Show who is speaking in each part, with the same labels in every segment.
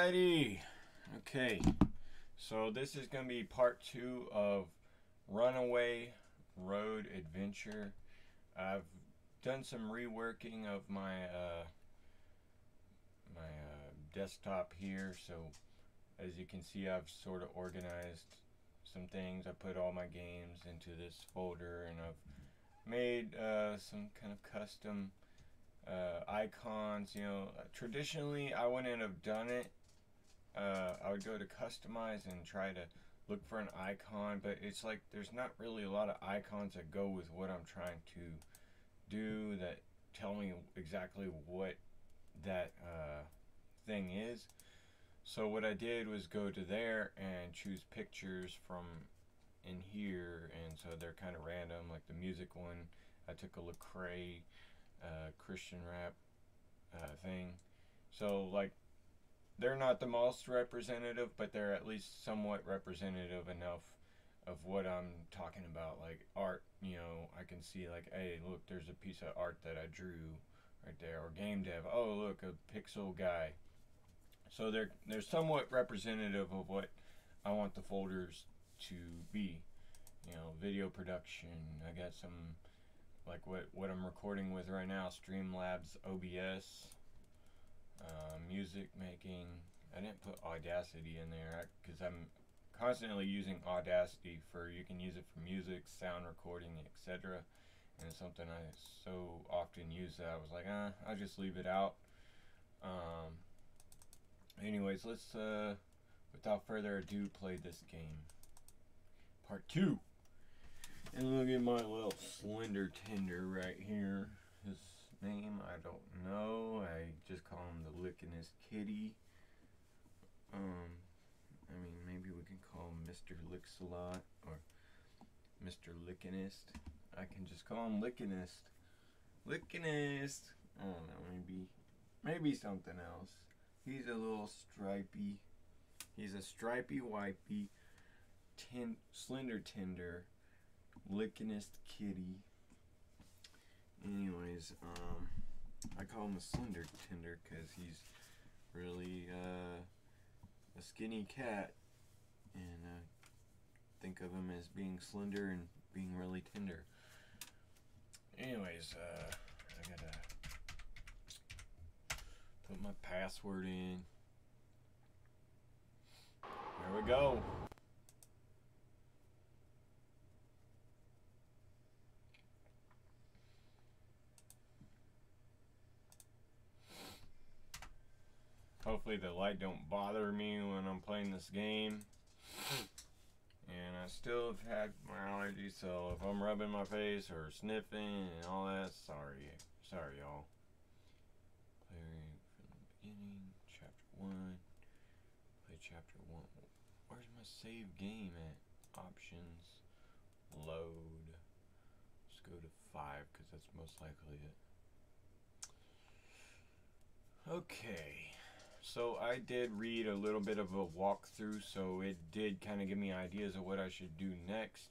Speaker 1: Alrighty. Okay. So this is going to be part 2 of Runaway Road Adventure. I've done some reworking of my desktop here. So as you can see, I've sort of organized some things. I put all my games into this folder, and I've made some kind of custom icons. You know, traditionally I wouldn't have done it. I would go to customize and try to look for an icon, but it's like there's not really a lot of icons that go with what I'm trying to do that tell me exactly what that thing is. So what I did was go to there and choose pictures from in here, and so they're kind of random. Like the music one, I took a Lecrae Christian rap thing. So like they're not the most representative, but they're at least somewhat representative enough of what I'm talking about. Like art, you know, I can see like, hey, look, there's a piece of art that I drew right there. Or game dev, oh look, a pixel guy. So they're somewhat representative of what I want the folders to be. You know, video production. I got some like what I'm recording with right now, Streamlabs OBS. Music making. I didn't put Audacity in there because I'm constantly using Audacity for, you can use it for music, sound recording, etc. And it's something I so often use that I was like, I'll just leave it out. Anyways, let's without further ado play this game. Part 2. And look at my little slender tender right here. His name, I don't know. I just call him the Lickinest Kitty. I mean, maybe we can call him Mr. Licks-a-Lot or Mr. Lickinest. I can just call him Lickinest. Lickinest. I don't know, maybe something else. He's a little stripy. He's a stripy, wipey, slender tender, Lickinest Kitty. Anyways, I call him a slender tender because he's really a skinny cat, and think of him as being slender and being really tender. Anyways, I gotta put my password in. There we go. Hopefully the light don't bother me when I'm playing this game. And I still have had my allergies, so if I'm rubbing my face or sniffing and all that, sorry y'all. Play from the beginning, chapter 1. Play chapter 1. Where's my save game at? Options, load. Let's go to 5 because that's most likely it. Okay. So I did read a little bit of a walkthrough, so it did kind of give me ideas of what I should do next.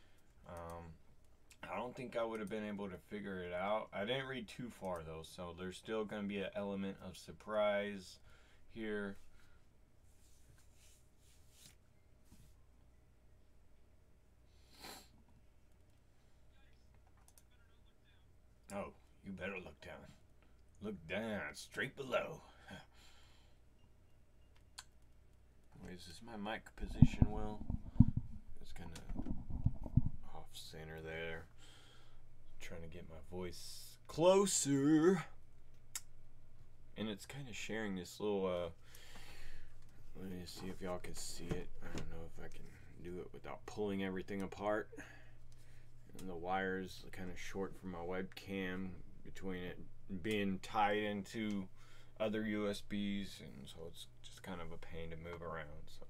Speaker 1: I don't think I would have been able to figure it out. I didn't read too far though, so there's still going to be an element of surprise here. Oh, you better look down. Look down, straight below. Is this my mic position well? It's kind of off center there. Trying to get my voice closer. And it's kind of sharing this little, let me see if y'all can see it. I don't know if I can do it without pulling everything apart. And the wires are kind of short from my webcam between it being tied into other USBs, and so it's just kind of a pain to move around. So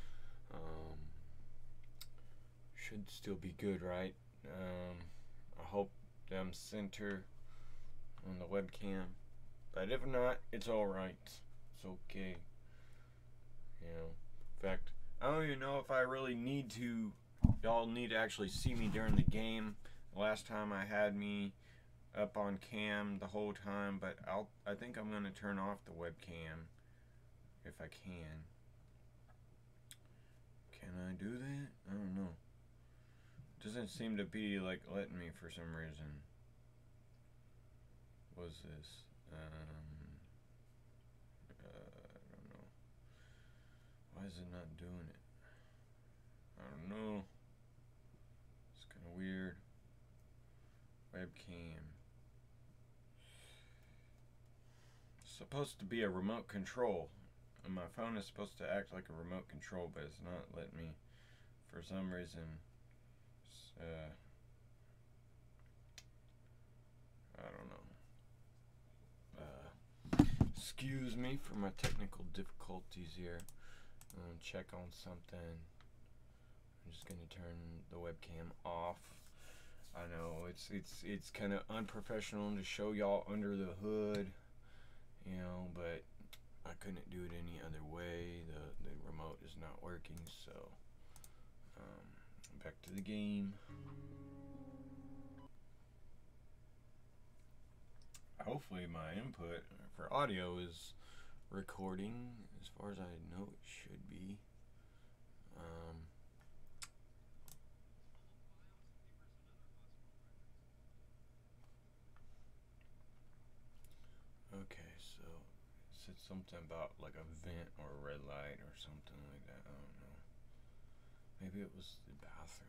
Speaker 1: should still be good, right? I hope that I'm center on the webcam, but if not, it's alright. It's okay. You know, in fact, I don't even know if I really need to. Y'all need to actually see me during the game. Last time I had me up on cam the whole time, but I think I'm gonna turn off the webcam if I can. Can I do that? I don't know. Doesn't seem to be like letting me for some reason. What's this? I don't know. Why is it not doing it? I don't know. It's kind of weird. Webcam. It's supposed to be a remote control. And my phone is supposed to act like a remote control, but it's not letting me for some reason. I don't know. Excuse me for my technical difficulties here. I'm gonna check on something. I'm just gonna turn the webcam off. I know it's kind of unprofessional to show y'all under the hood, you know, but I couldn't do it any other way. The remote is not working, so back to the game. Hopefully my input for audio is recording. As far as I know, it should be. Okay, so it said something about like a vent or a red light or something like that. I don't know. Maybe it was the bathroom.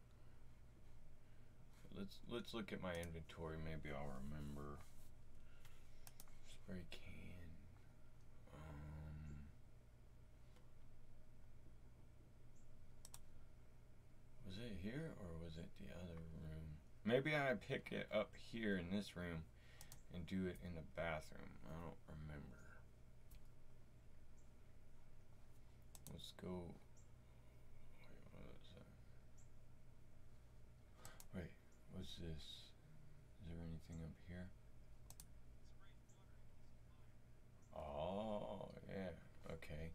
Speaker 1: Let's look at my inventory. Maybe I'll remember. Spray can. Was it here or was it the other room? Maybe I pick it up here in this room and do it in the bathroom. I don't remember. Let's go. Wait, what is that? Wait, what's this? Is there anything up here? Oh, yeah. Okay.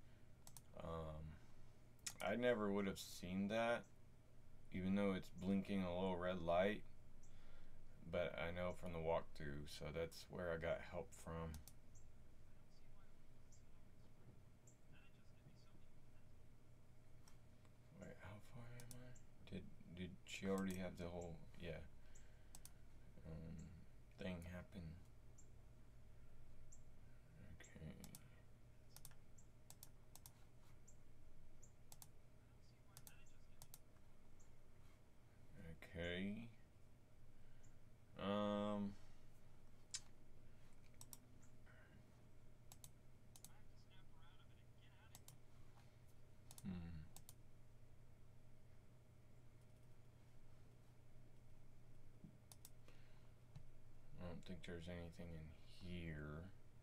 Speaker 1: I never would have seen that, even though it's blinking a little red light. But I know from the walkthrough, so that's where I got help from. Wait, how far am I? Did she already have the whole thing happen? Okay. I don't think there's anything in here.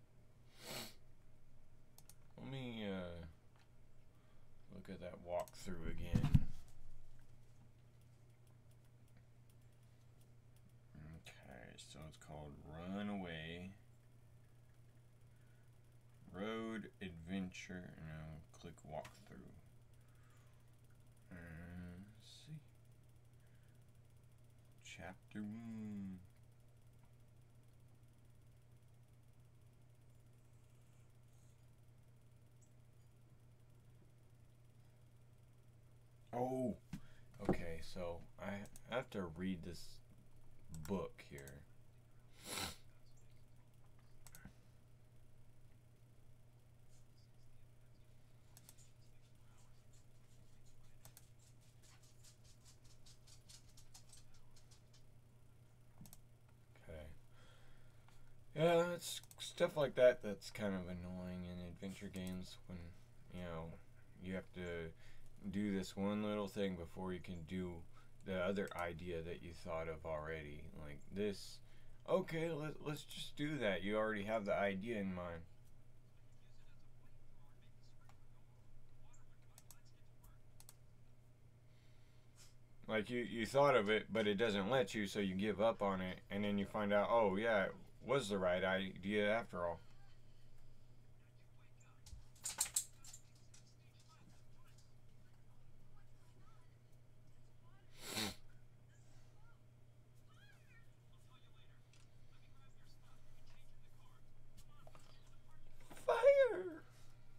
Speaker 1: Let me look at that walkthrough again. Okay, so it's called Runaway Road Adventure, and I'll click walkthrough. Let's see. Chapter 1. Oh, okay, so I have to read this book here. Okay. Yeah, it's stuff like that that's kind of annoying in adventure games when, you know, you have to do this one little thing before you can do the other idea that you thought of already. Like this, okay, let's just do that. You already have the idea in mind. Like you thought of it, but it doesn't let you, so you give up on it, and then you find out, oh yeah, it was the right idea after all. Fire!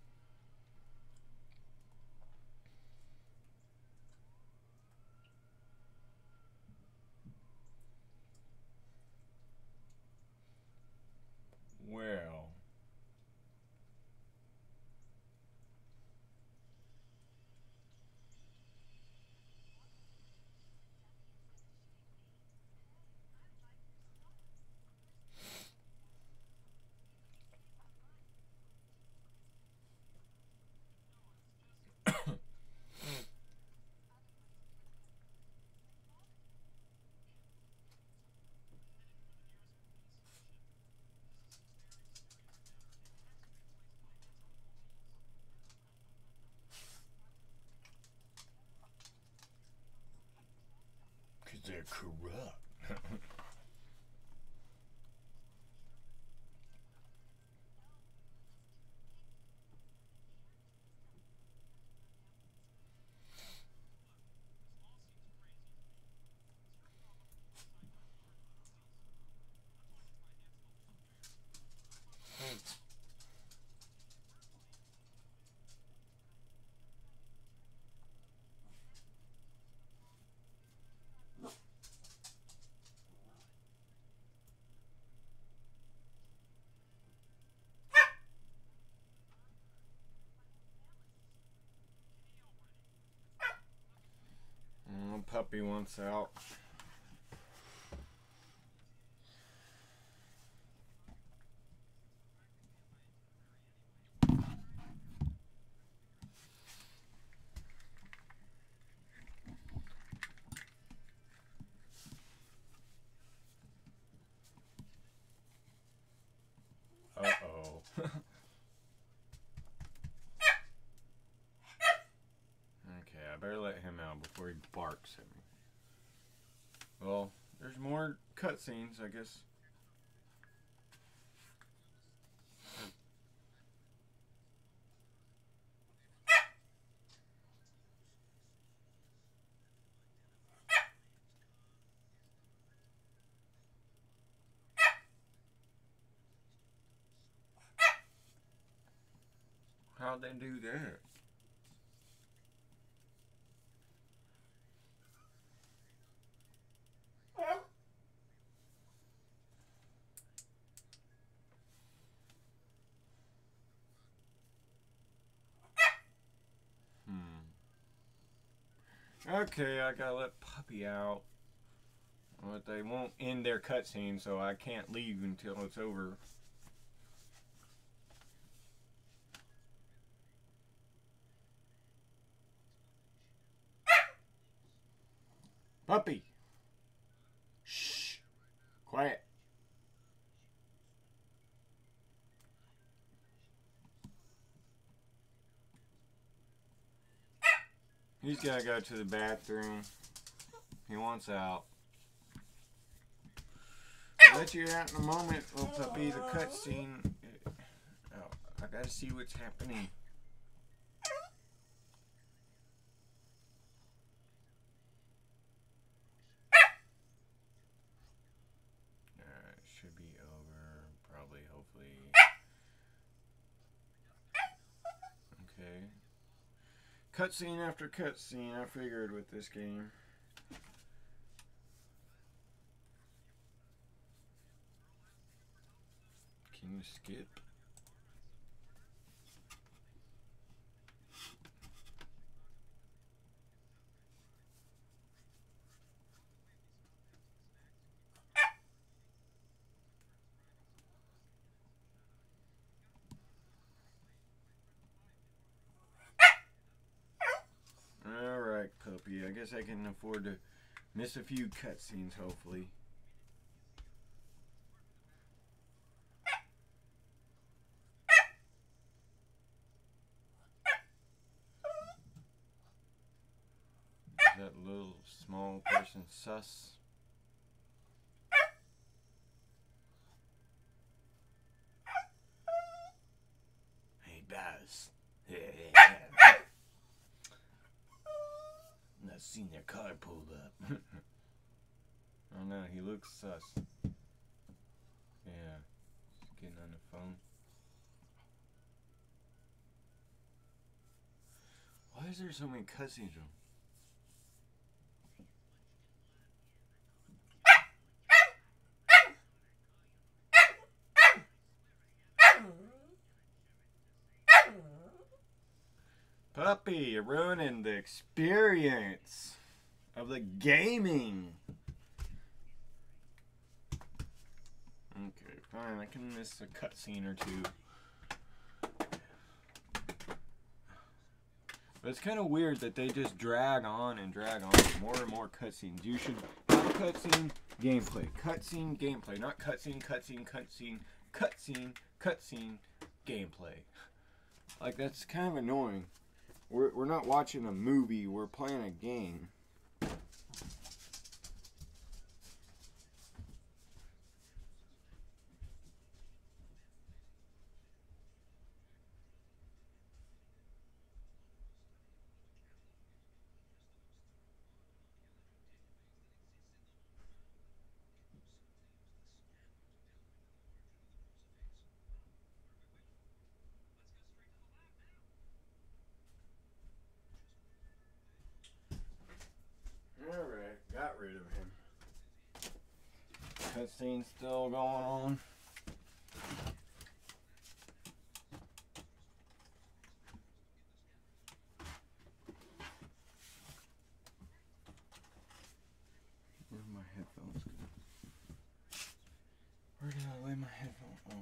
Speaker 1: they're corrupt. Puppy wants out. Uh-oh. Okay, I better let him out before he barks at me. Well, there's more cutscenes, I guess. How'd they do that? Okay, I gotta let Puppy out. But they won't end their cutscene, so I can't leave until it's over. Puppy! Shh! Quiet! He's gotta go to the bathroom. He wants out. I'll let you out in a moment, little puppy. The cutscene. Oh, I gotta see what's happening. It should be over. Probably, hopefully. Okay. Cutscene after cutscene, I figured with this game. Can you skip? Alright, puppy. I guess I can afford to miss a few cutscenes, hopefully. Is that little small person sus? Hey, Baz. Not seen their car pulled up. Oh no, he looks sus. Yeah, just getting on the phone. Why is there so many cutscenes? Puppy, you're ruining the experience of the gaming. Okay, fine. I can miss a cutscene or two. But it's kind of weird that they just drag on and drag on. More and more cutscenes. You should have cutscene, gameplay. Cutscene, gameplay. Not cutscene, cutscene, cutscene, cutscene, cutscene, gameplay. Like, that's kind of annoying. We're not watching a movie. We're playing a game. cutscene still going on. Where's my headphones go? Where did I lay my headphones? Oh.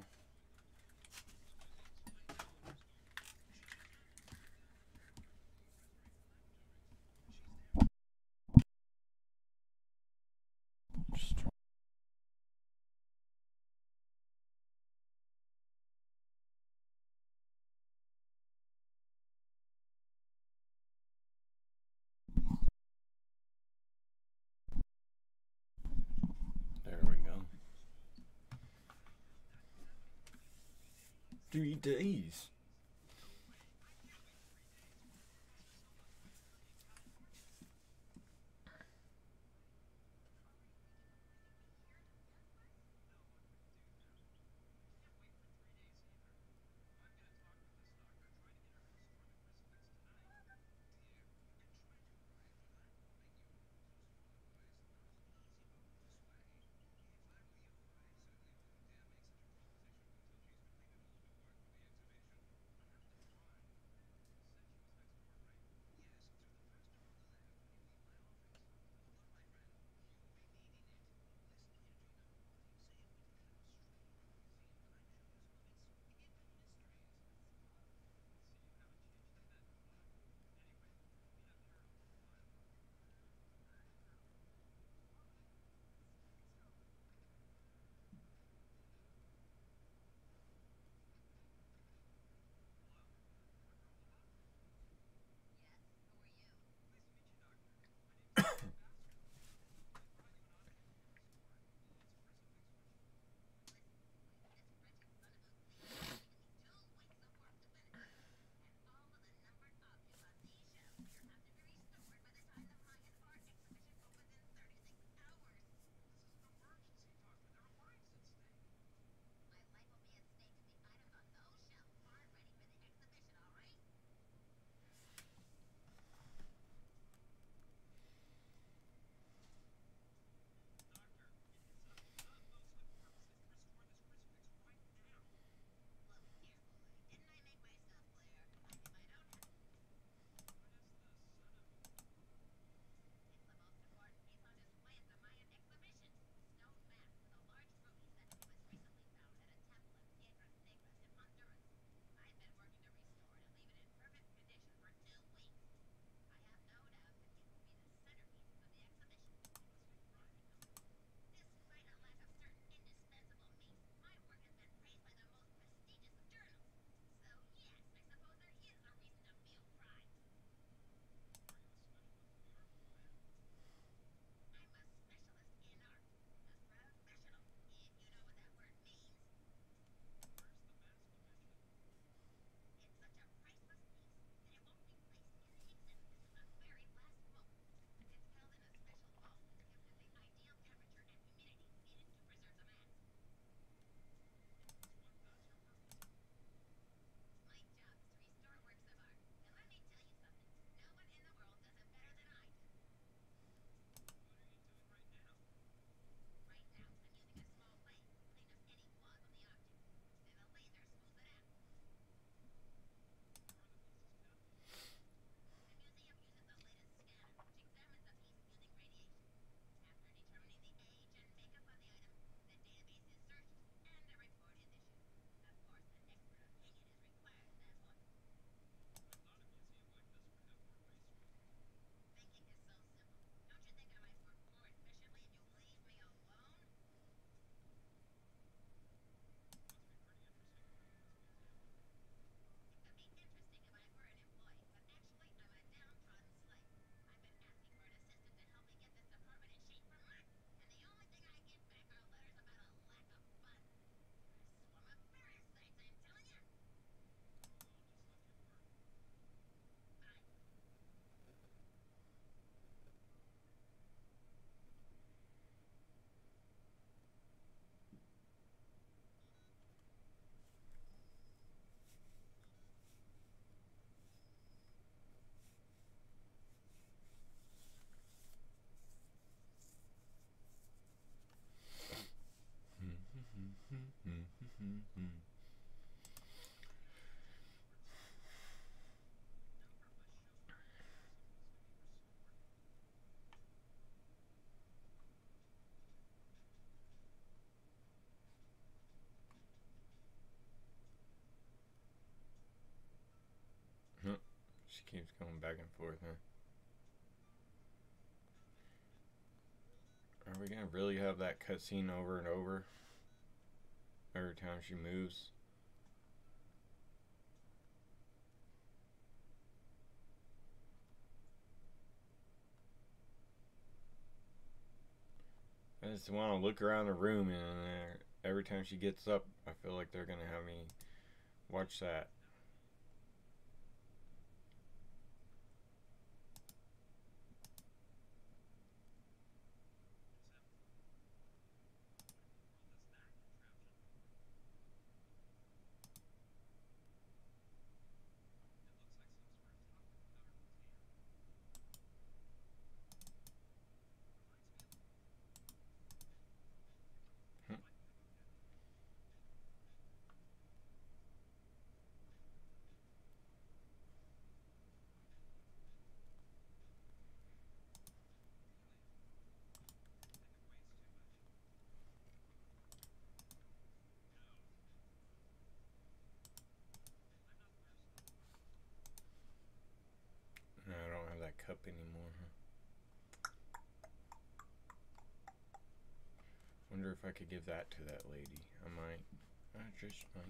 Speaker 1: There we go. 3 days. She keeps going back and forth, huh? Are we gonna really have that cutscene over and over every time she moves? I just want to look around the room, and every time she gets up, I feel like they're gonna have me watch that. No, I don't have that cup anymore, huh? Wonder if I could give that to that lady. I might. I just might.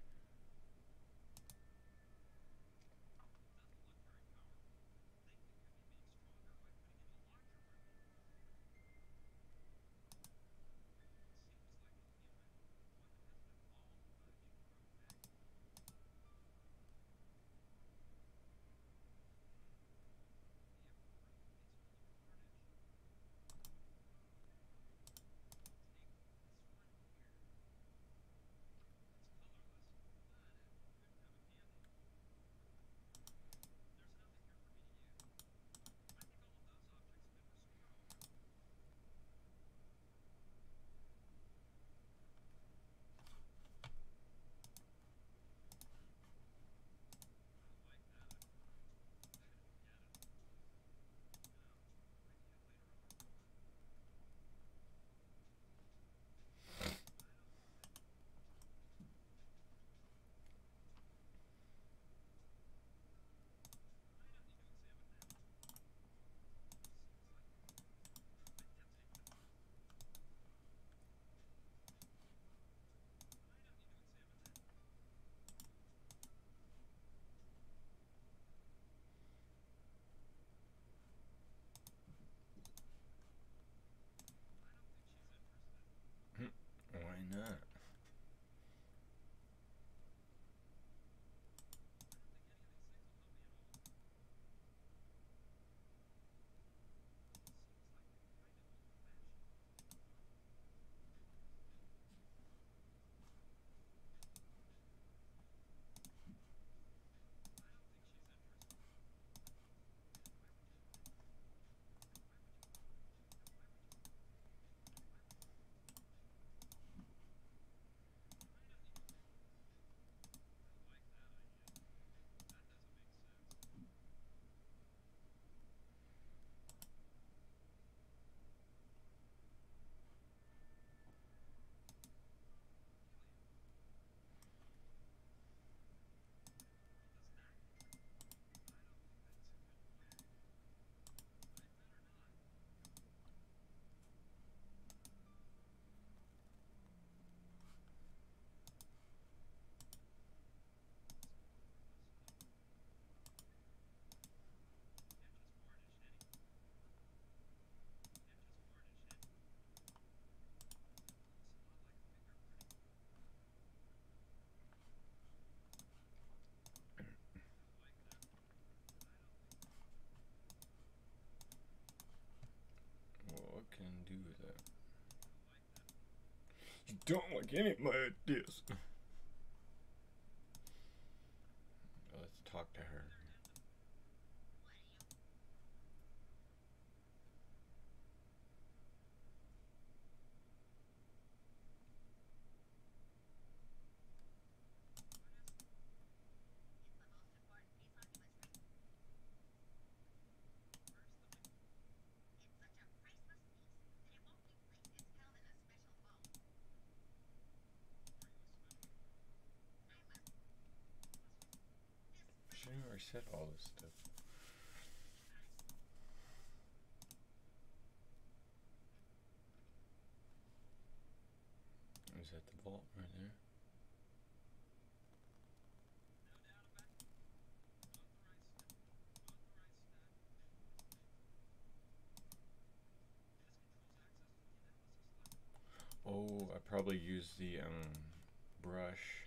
Speaker 1: Why not? Well, what can I do with that? You don't like any of my ideas. Let's talk to her. I said all this stuff. Is that the vault right there? Oh, I probably used the brush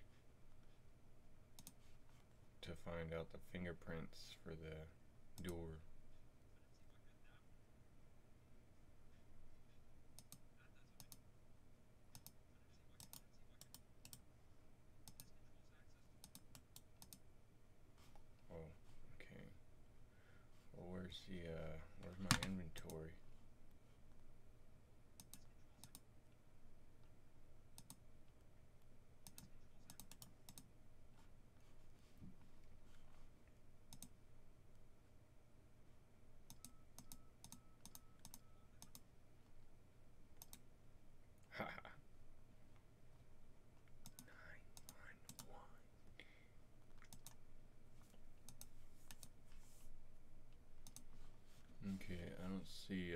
Speaker 1: to find out the fingerprints for the door. Oh, okay. Well, where's my inventory? Haha. 911. Okay, I don't see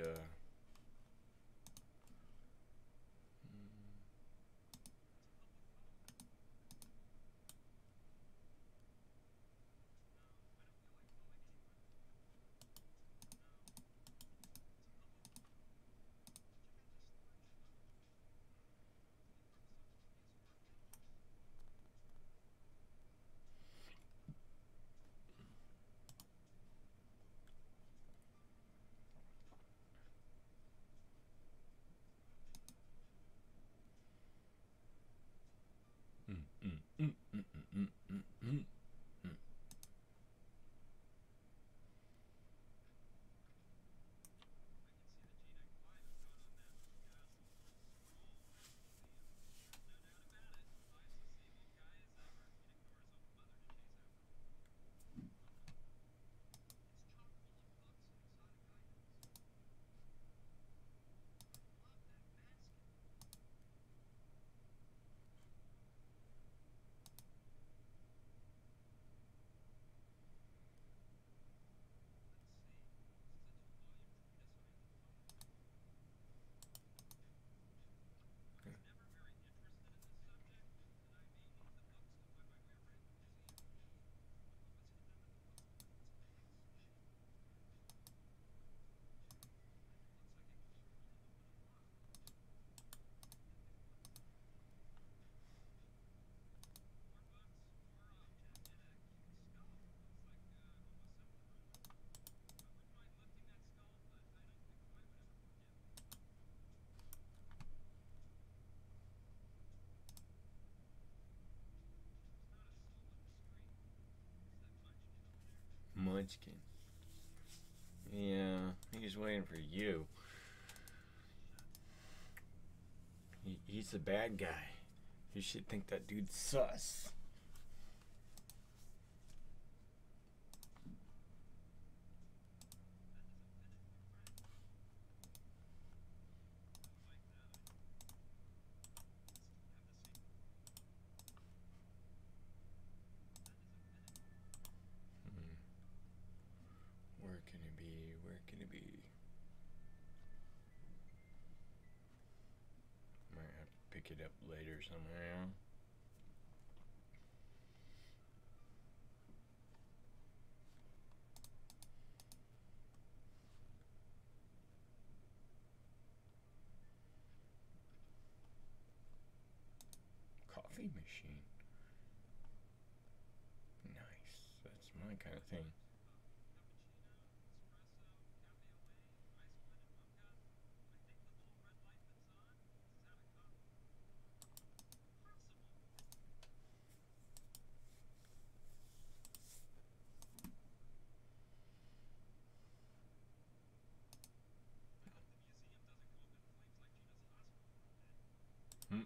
Speaker 1: Munchkin. Yeah, he's waiting for you. He's the bad guy. You should think that dude's sus. Where can it be? Where can it be? Might have to pick it up later somehow. Coffee machine. Nice. That's my kind of thing. Hmm.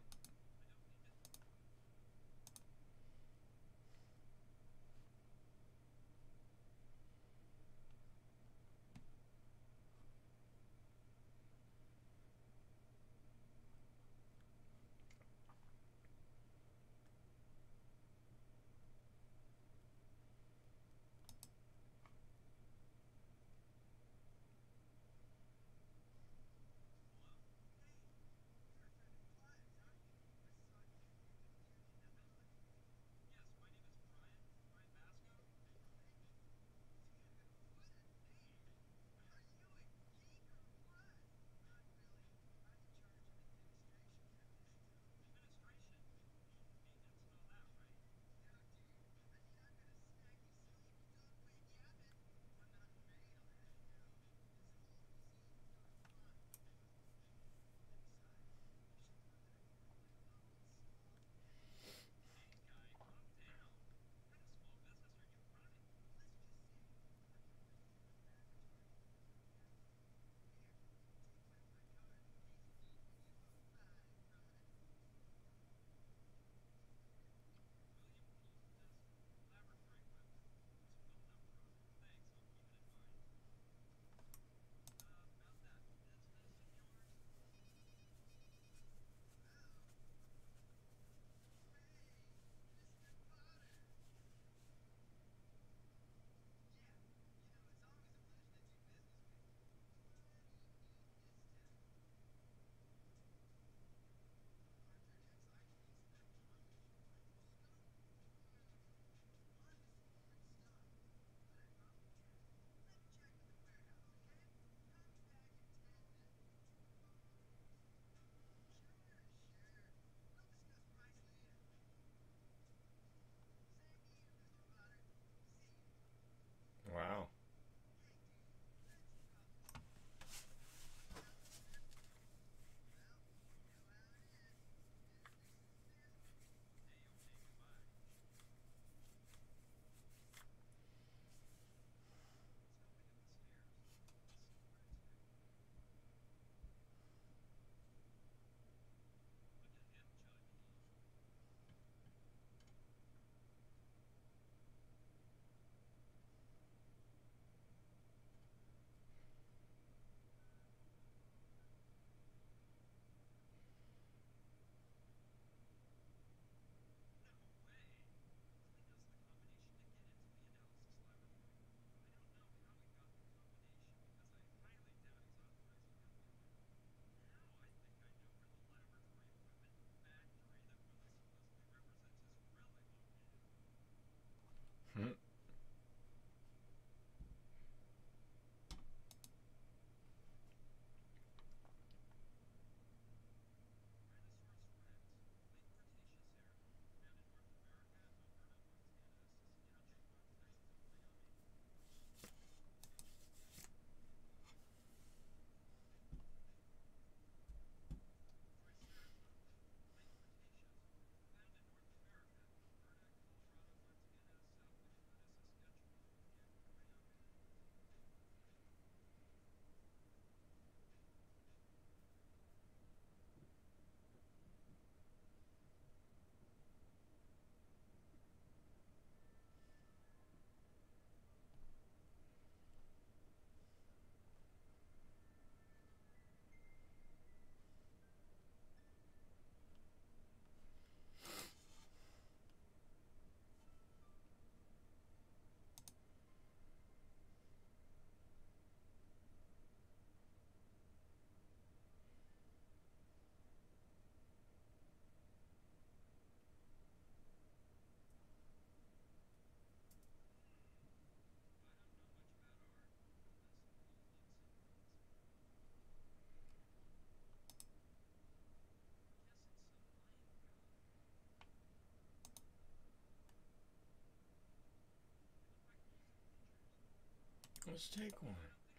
Speaker 1: Let's take one.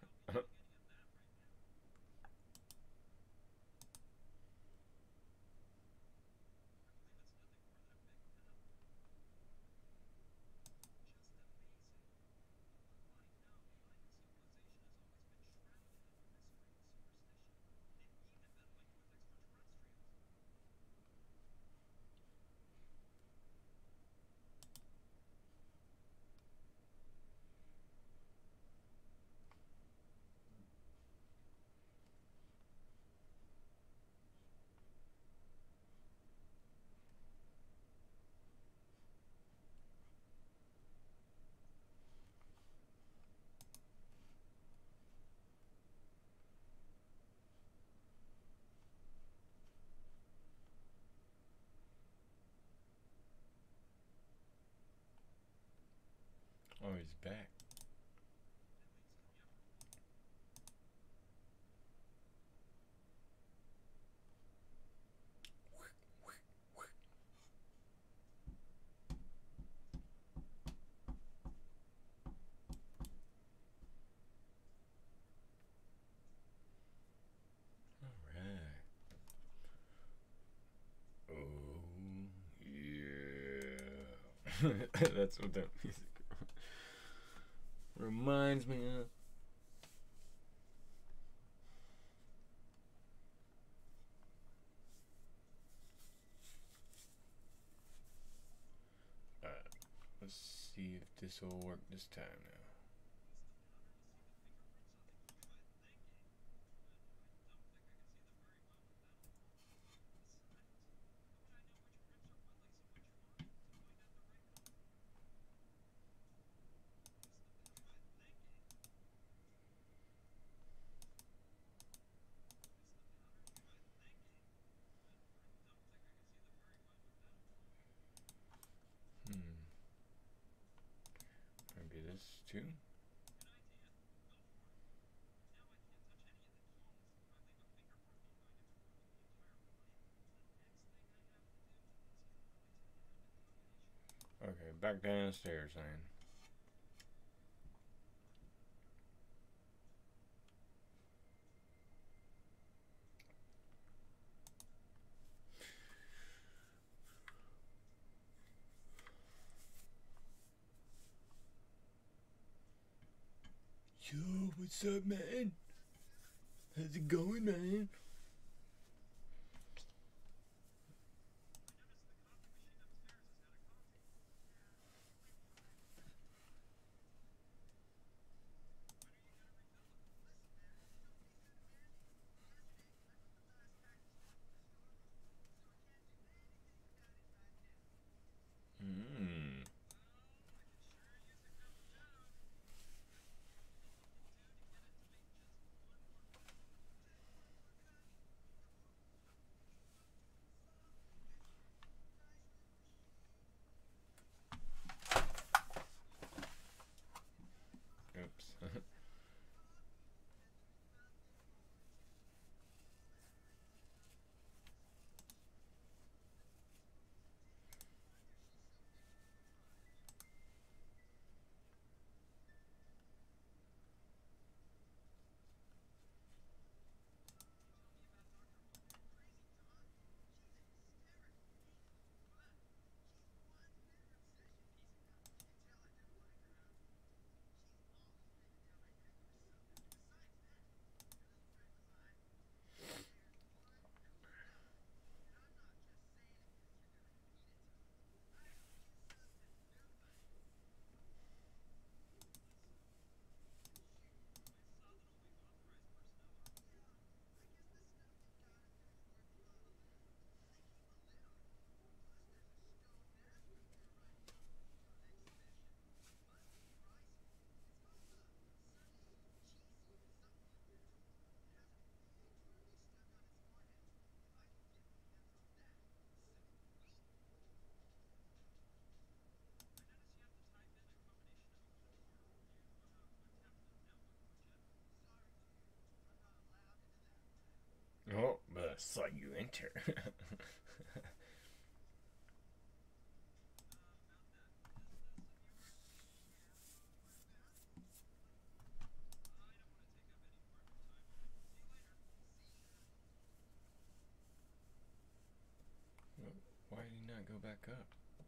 Speaker 1: Oh, he's back. Alright. Oh, yeah. That's what that music reminds me of. Let's see if this will work this time now. Maybe this too? Okay, back downstairs then. Yo, what's up, man? How's it going, man? Mmm. Oops. Oh, but I saw you enter. go back up?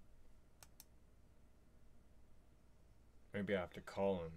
Speaker 1: Maybe I have to call him.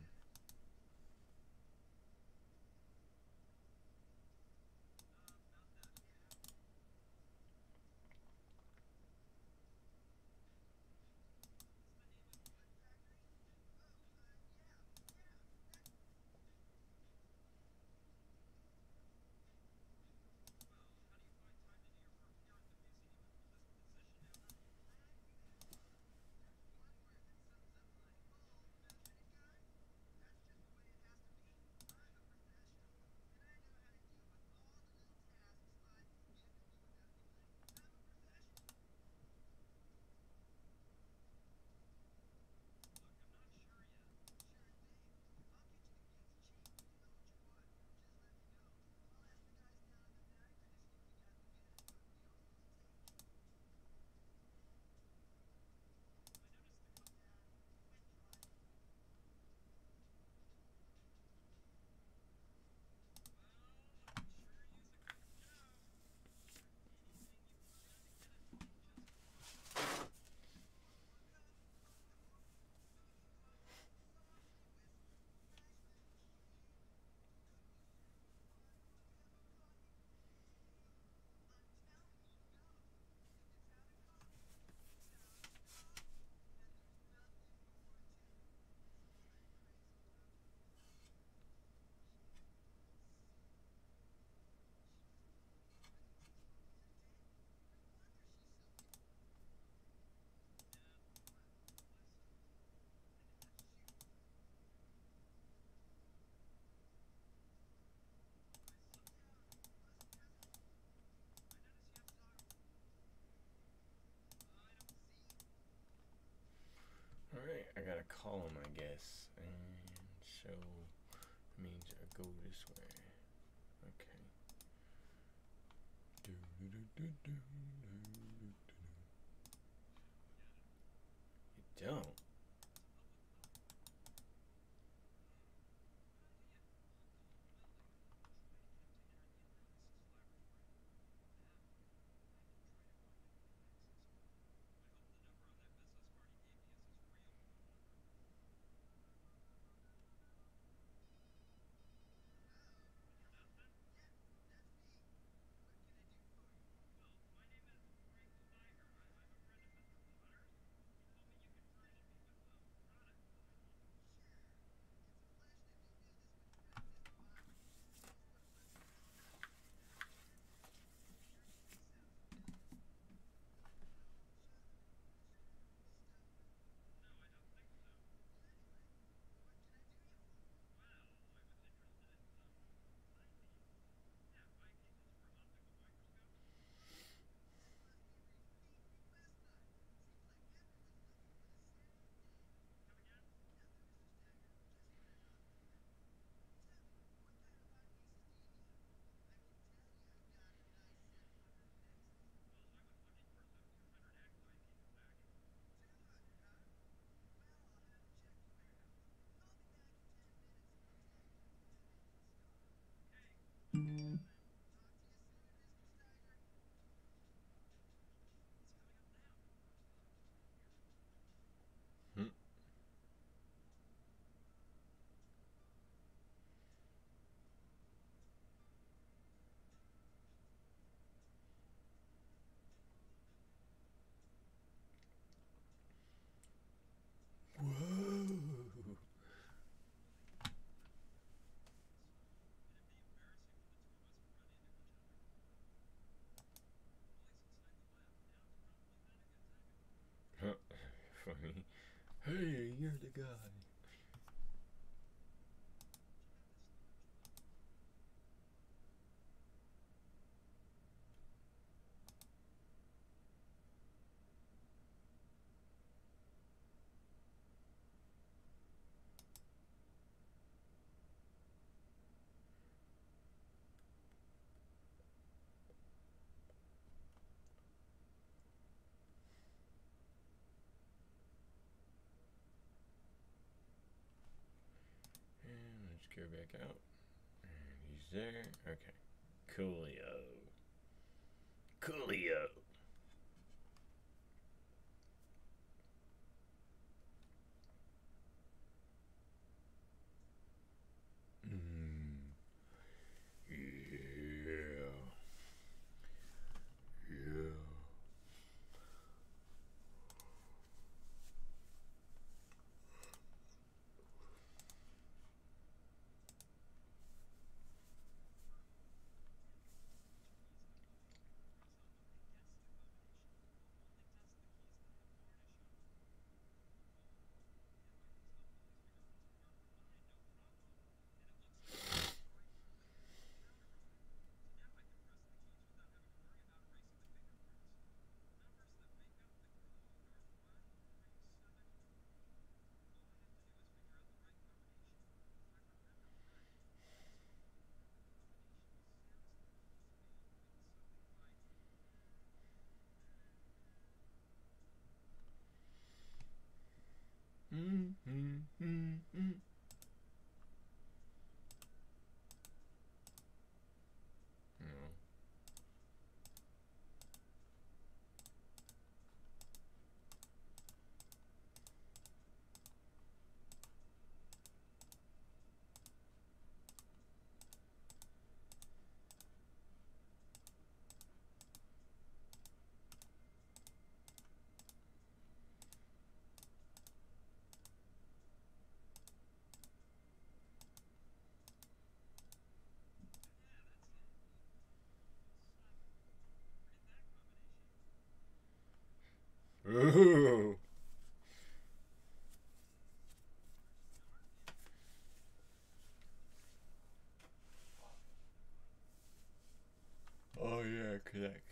Speaker 1: Alright, I gotta call him, I guess. And show means I go this way. Okay. You don't? Hmm. Whoa. Huh. Funny. Hey, you're the guy. And let's go back out. And he's there. Okay. Coolio. Coolio.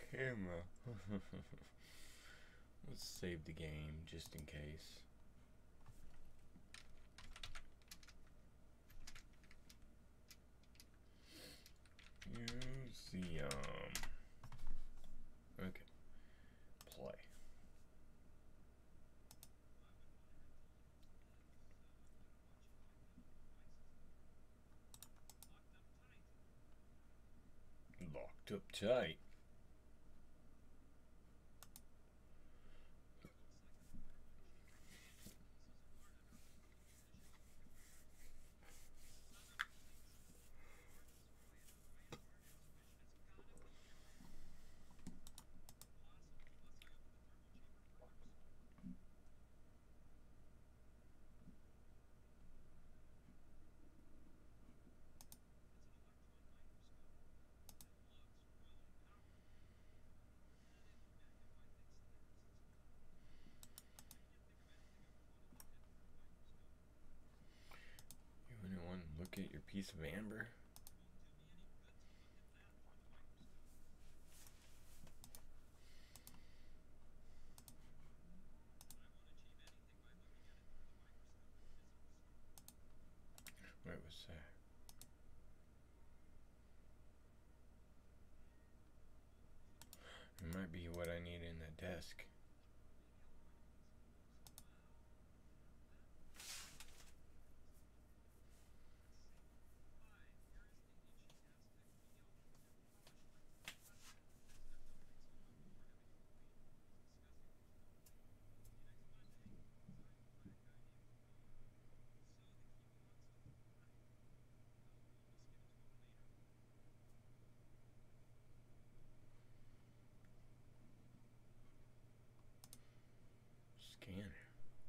Speaker 1: camera. Let's save the game just in case. Museum. Okay. Play. Locked up tight. You wouldn't want to look at your piece of amber? What was that? It might be what I need in the desk. Scanner.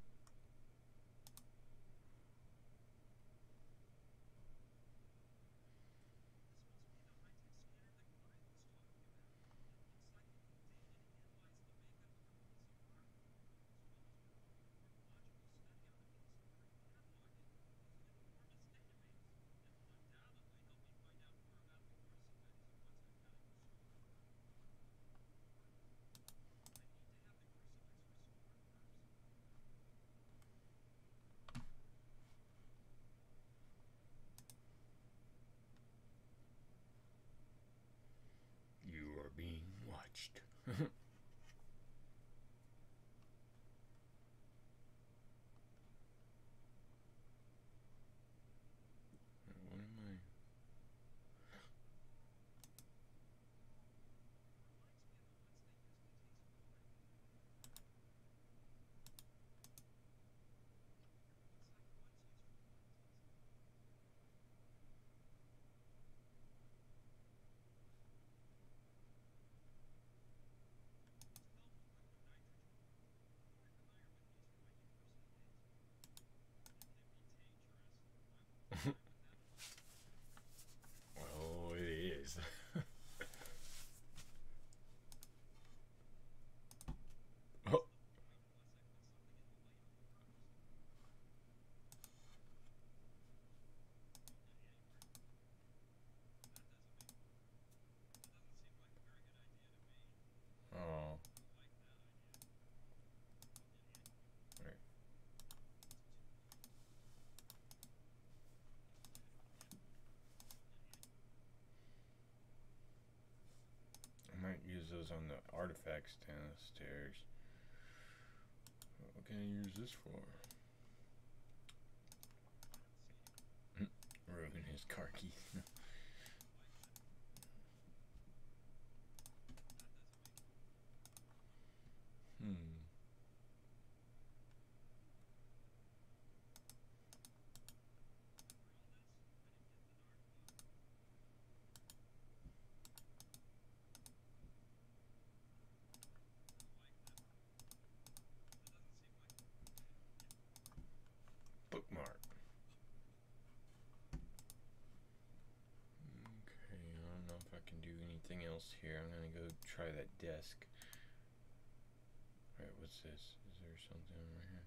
Speaker 1: You are being watched. What am I? Well, it is. Oh. Oh. Right. I might use those on the artifacts downstairs. What can I use this for? Ruin his car keys. Bookmark. Okay, I don't know if I can do anything else here. I'm gonna go try that desk. Alright, what's this? Is there something over here?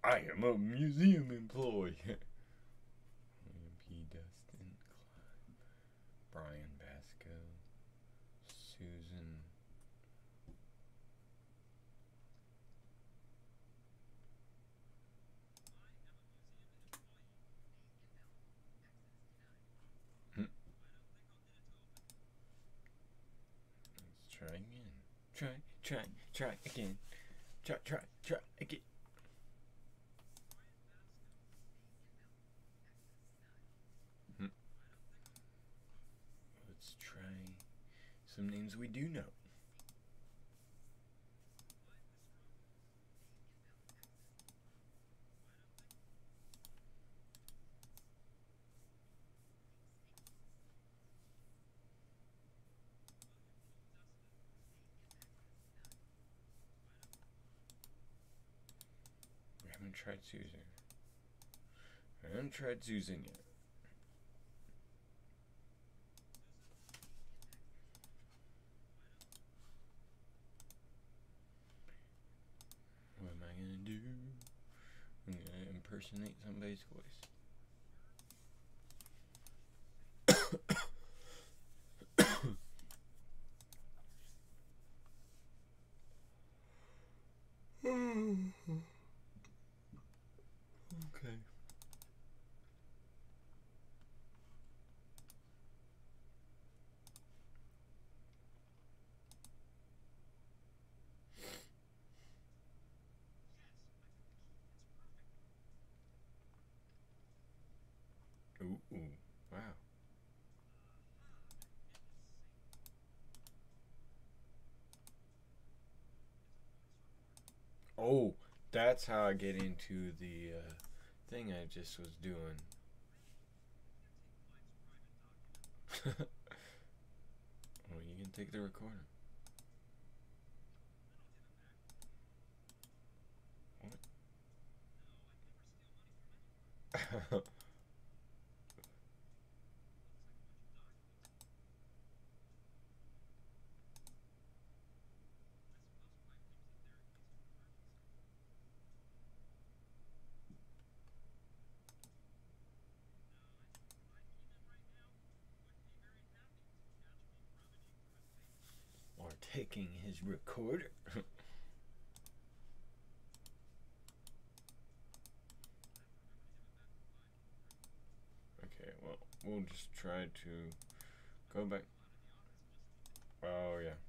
Speaker 1: I am a museum employee. William P. Dustin, Brian Basco, Susan. Let's try again. Try again. Try again. Let's try some names we do know. We haven't tried Susan. I haven't tried Susan yet. What am I gonna do? I'm gonna impersonate somebody's voice. Okay. Ooh, wow. Oh, that's how I get into the thing I just was doing. Well, you can take the recording. What? Or taking his recorder. Okay, well, we'll just try to go back. Oh, yeah.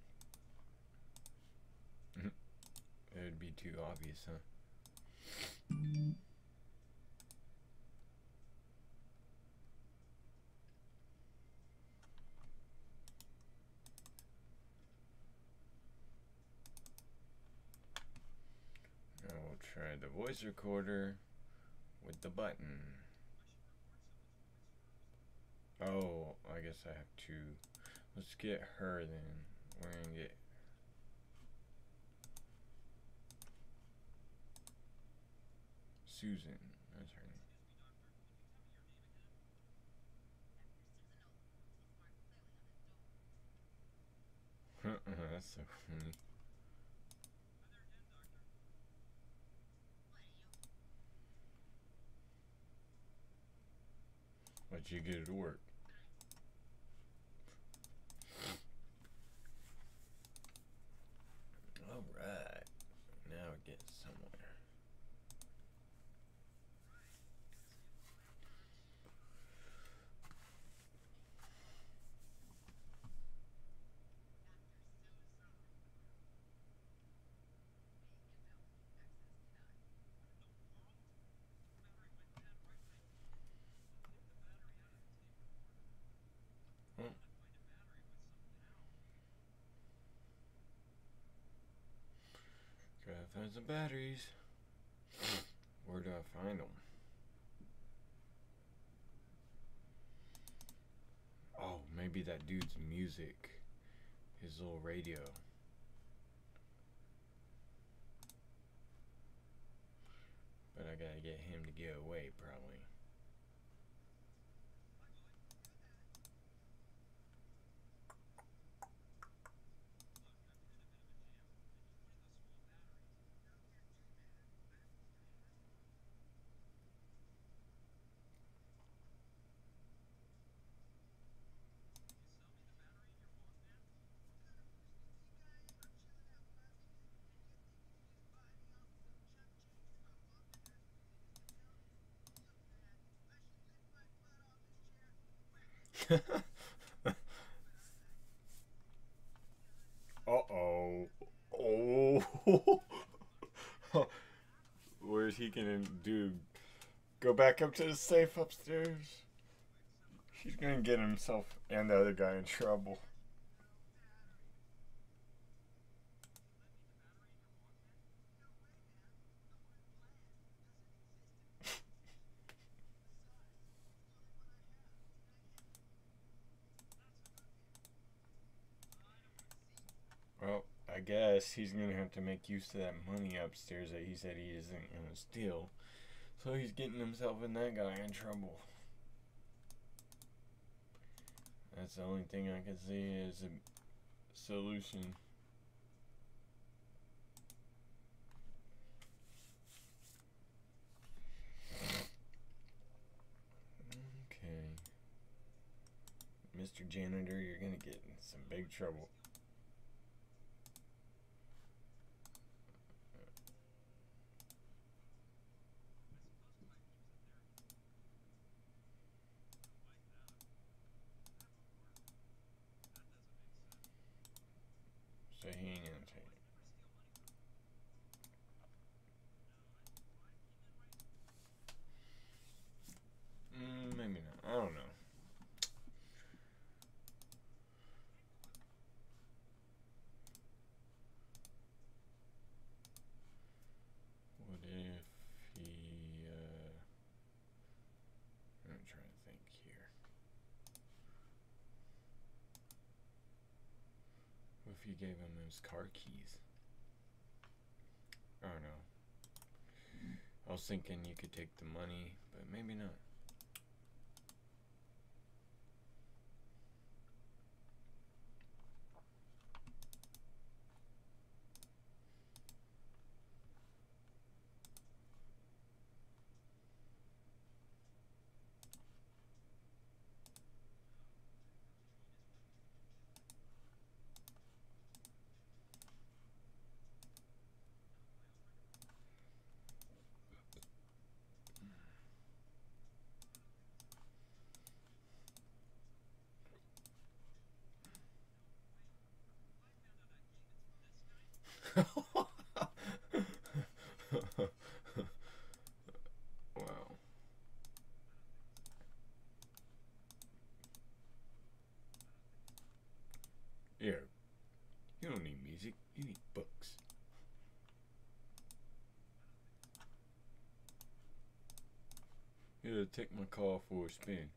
Speaker 1: It would be too obvious, huh? Now we'll try the voice recorder with the button. Oh, I guess I have to. Let's get her then. We're gonna get. Susan. That's her name. That's so funny. But you get it to work. Alright. Now we get somewhere. Gotta find some batteries. Where do I find them? Oh, maybe that dude's music. His little radio. But I gotta get him to get away, probably. Uh-oh. Oh. Where's he gonna do? Go back up to the safe upstairs? He's gonna get himself and the other guy in trouble. Well, I guess he's gonna have to make use of that money upstairs that he said he isn't gonna steal. So he's getting himself and that guy in trouble. That's the only thing I can see as a solution. Okay. Mr. Janitor, you're gonna get in some big trouble. So he ain't gonna take it. Maybe not. I don't know. What if he, I'm trying to think here. What if you gave him his car keys? I don't know. I was thinking you could take the money, but maybe not. Wow. Here, you don't need music, you need books. Here, take my car for a spin.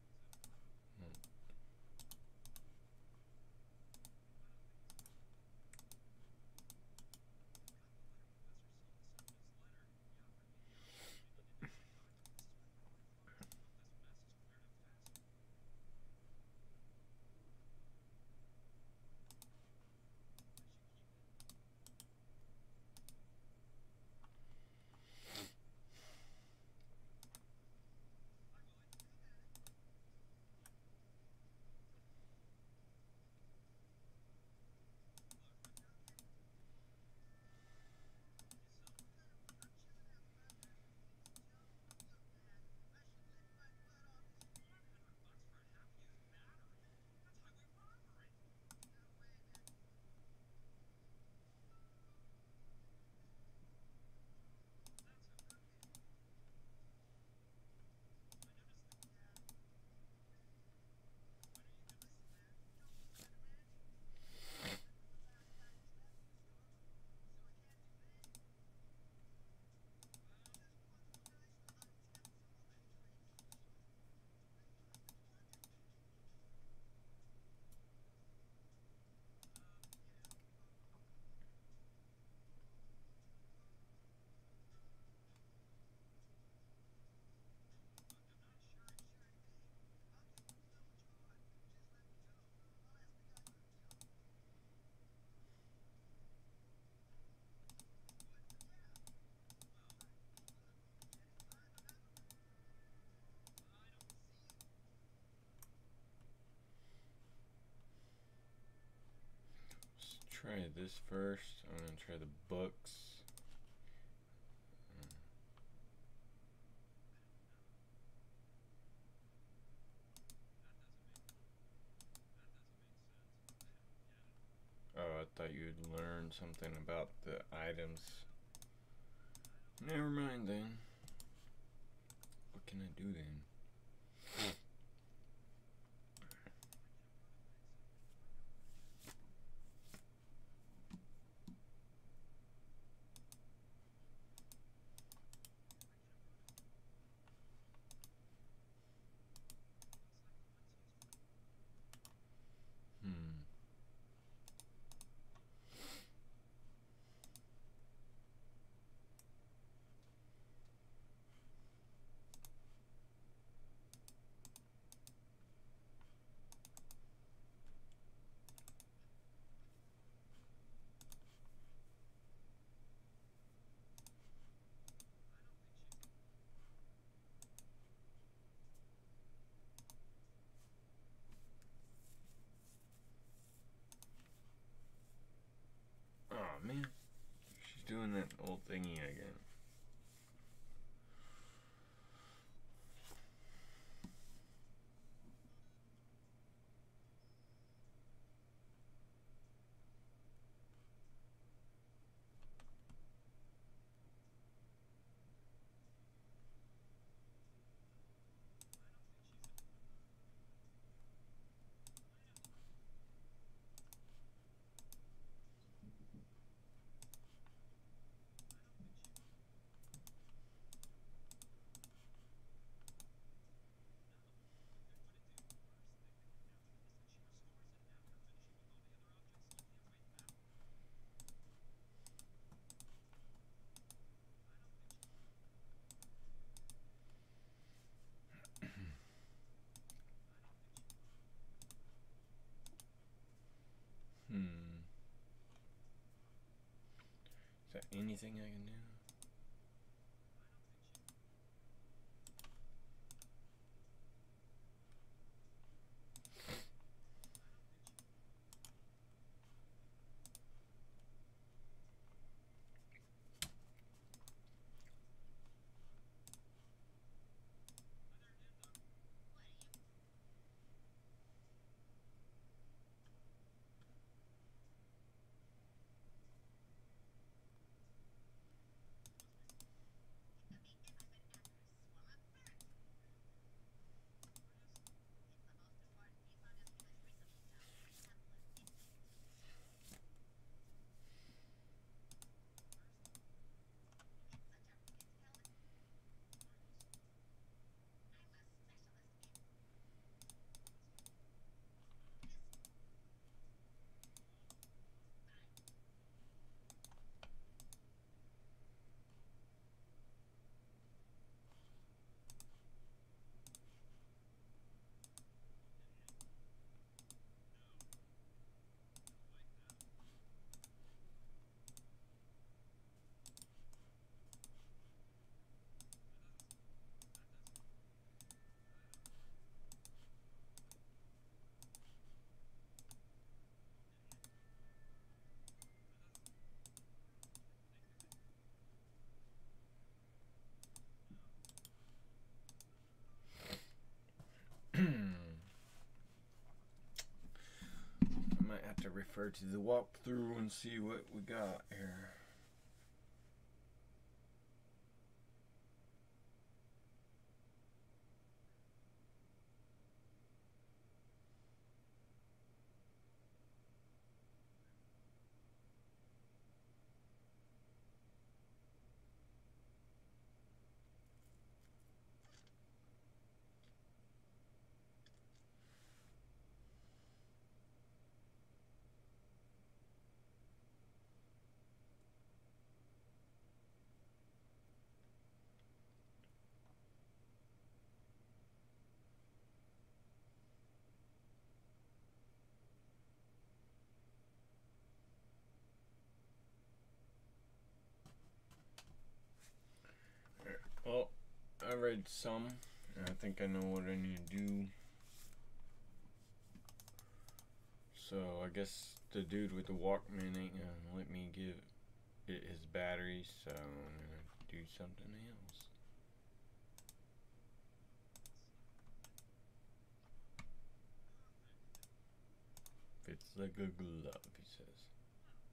Speaker 1: Let's try this first. I'm gonna try the books. thought you'd learn something about the items. Never mind then. What can I do then? Oh man, she's doing that old thingy again. Is there anything I can do? I might have to refer to the walkthrough and see what we got here. Well, I read some, and I think I know what I need to do. So I guess the dude with the Walkman ain't gonna let me give it his batteries, so I'm gonna do something else. Fits like a glove, he says.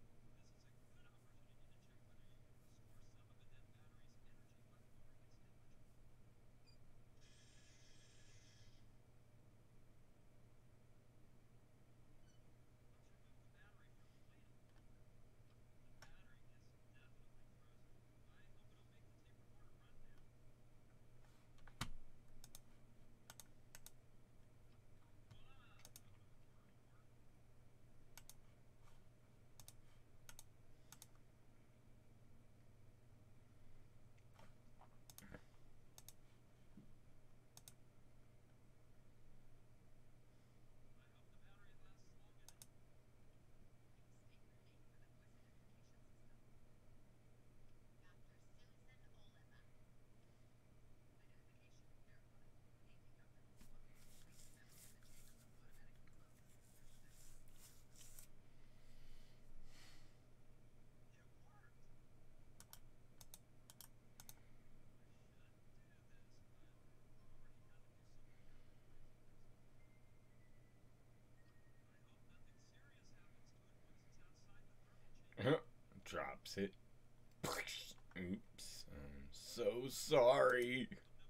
Speaker 1: drops it. Oops. I'm so sorry.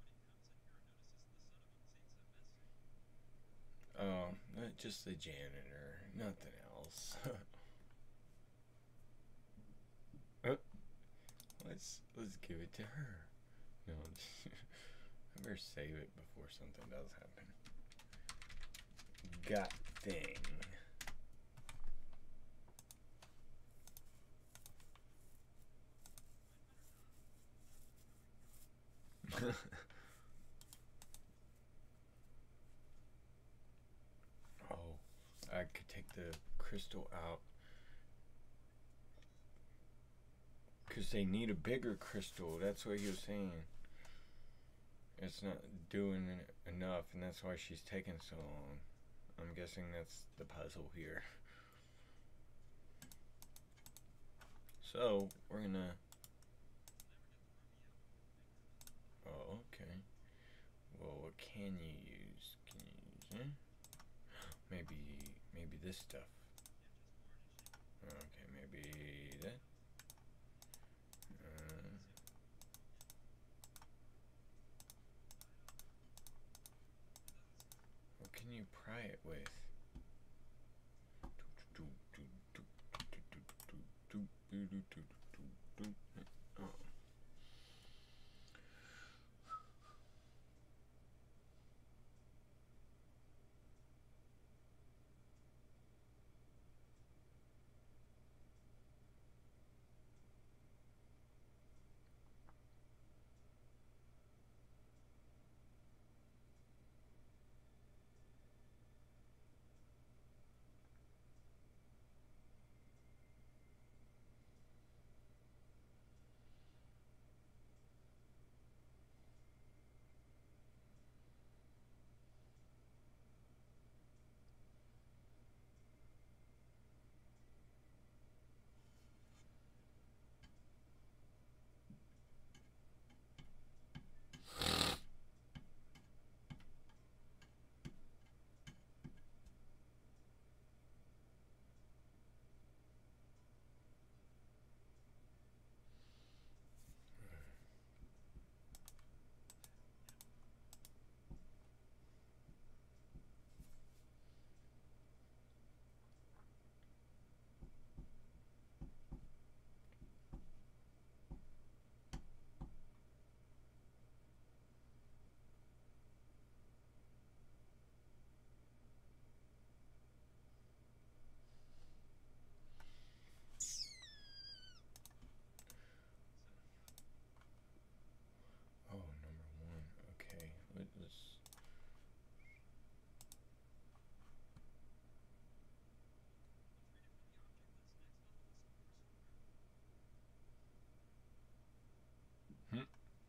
Speaker 1: Just the janitor. Nothing else. Oh, let's give it to her. No, I better save it before something does happen. Got thing. Oh, I could take the crystal out. Because they need a bigger crystal. That's what he was saying. It's not doing enough, and that's why she's taking so long. I'm guessing that's the puzzle here. So, we're gonna... Oh, okay. Well, what can you use? Can you use... Maybe this stuff. Okay, maybe that. What can you pry it with? Oh. Oh, number one. Okay, let's... Hmm.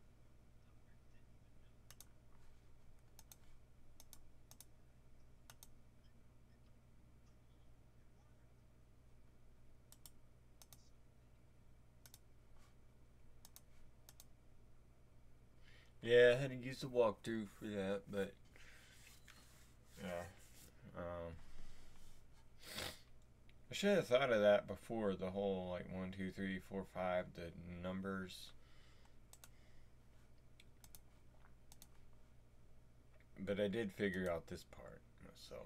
Speaker 1: Yeah, I had to use the walkthrough for that, but... Yeah. I should have thought of that before, the whole, like, 1, 2, 3, 4, 5, the numbers. But I did figure out this part myself.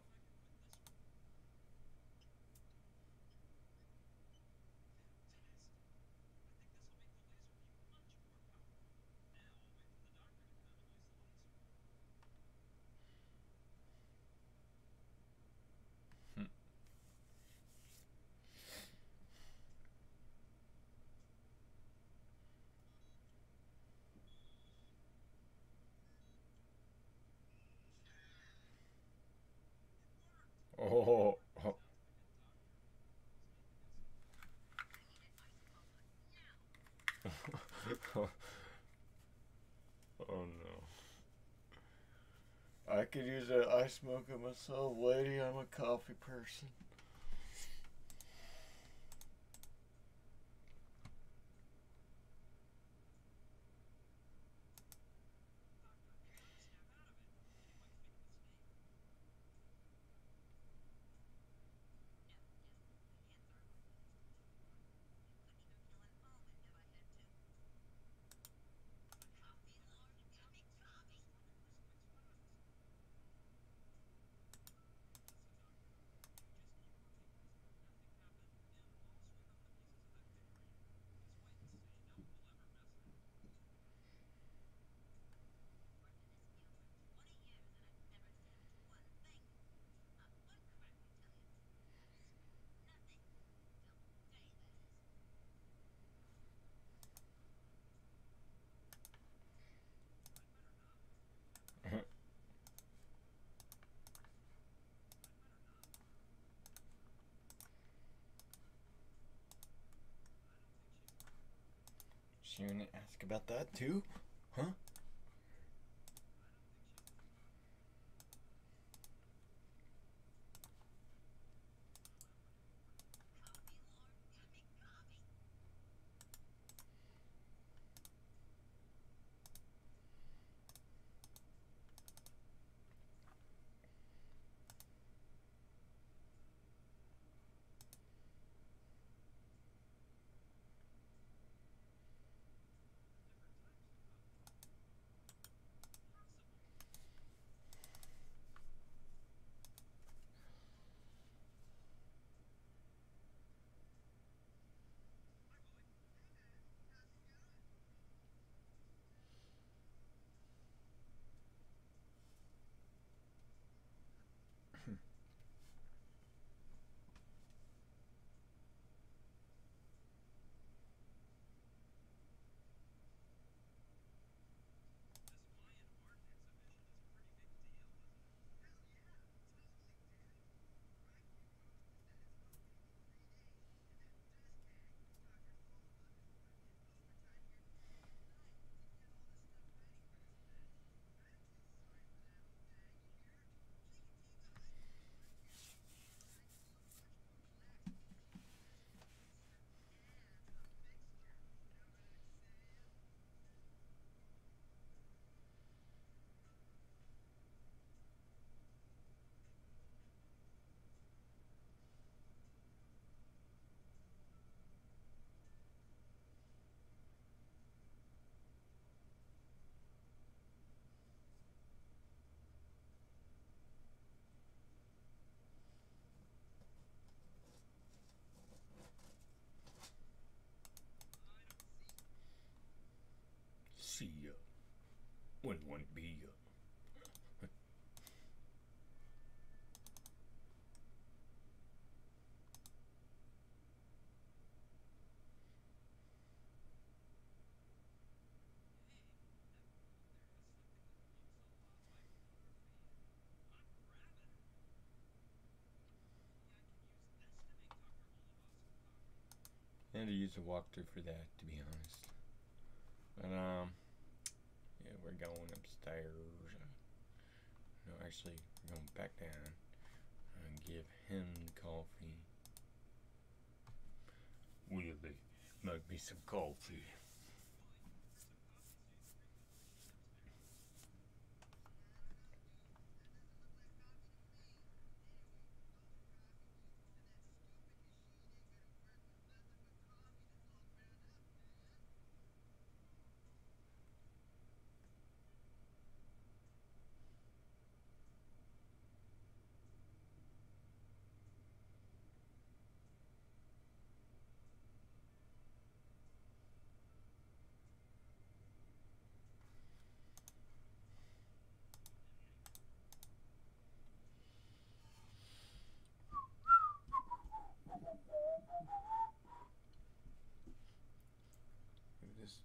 Speaker 1: Hmm. Oh, oh, oh no. I could use an ice smoker myself, lady. I'm a coffee person. You're gonna ask about that too? Huh? See ya. When one be ya. I had to use a walkthrough for that, to be honest. But yeah, we're going upstairs. No, actually, we're going back down and give him the coffee. Willie, make me some coffee. This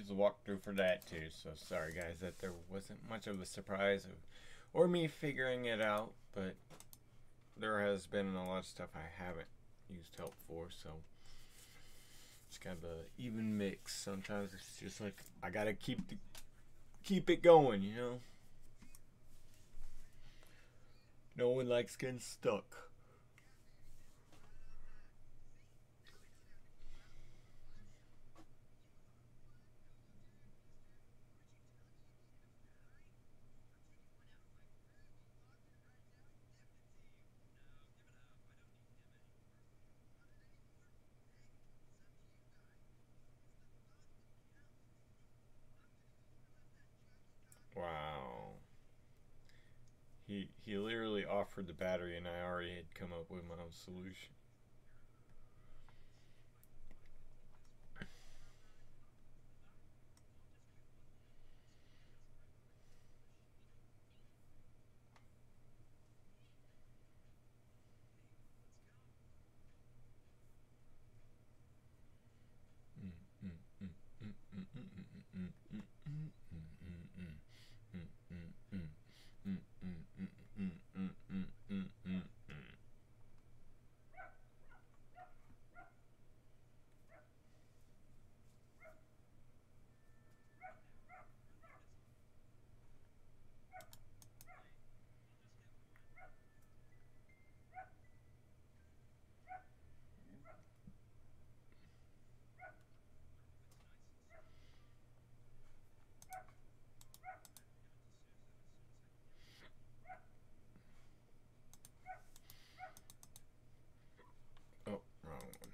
Speaker 1: use the walkthrough for that too. So sorry guys that there wasn't much of a surprise or me figuring it out, but there has been a lot of stuff I haven't used help for, so it's kind of an even mix. Sometimes it's just like I gotta keep it going, you know. No one likes getting stuck. Wow. He literally offered the battery and I already had come up with my own solution. Oh, wrong one.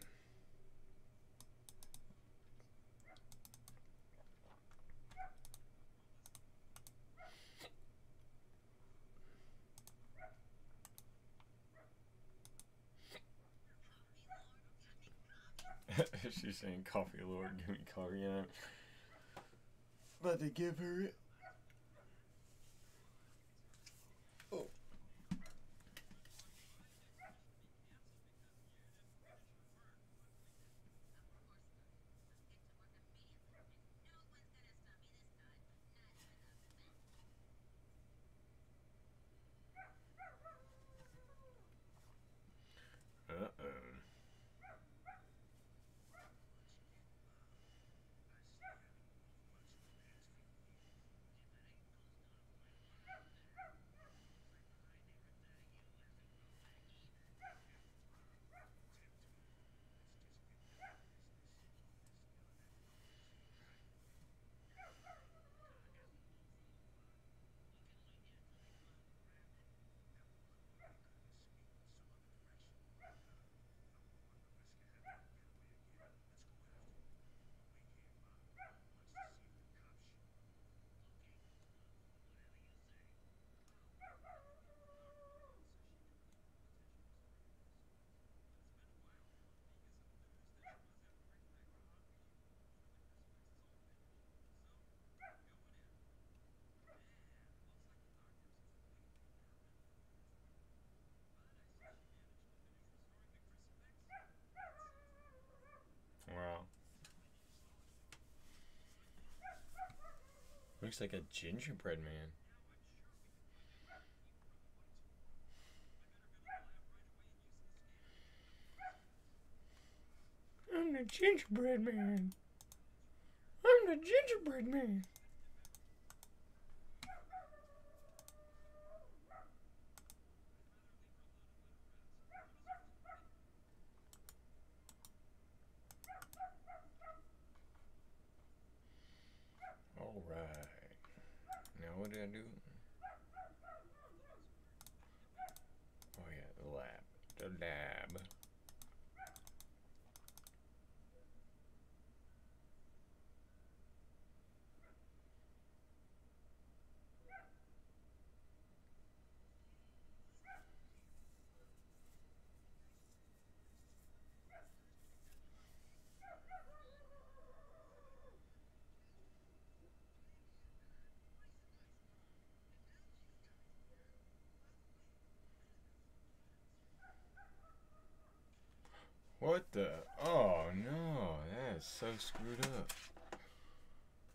Speaker 1: She's saying, "Coffee, Lord, give me coffee." And I'm about to give her it. Oh. Uh-oh. Wow. Looks like a gingerbread man. I'm the gingerbread man. I'm the gingerbread man. All right. Now what did I do? Oh yeah, the lab. The lab. What the? Oh no, that is so screwed up.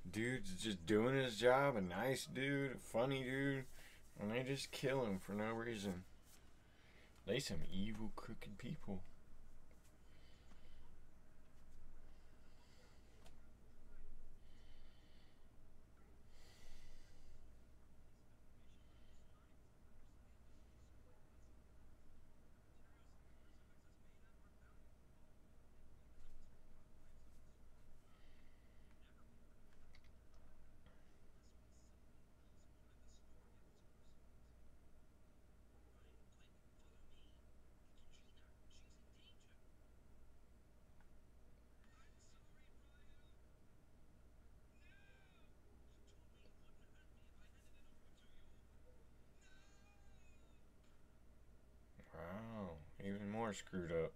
Speaker 1: Dude's just doing his job, a nice dude, a funny dude, and they just kill him for no reason. They some evil, crooked people. Wow, even more screwed up.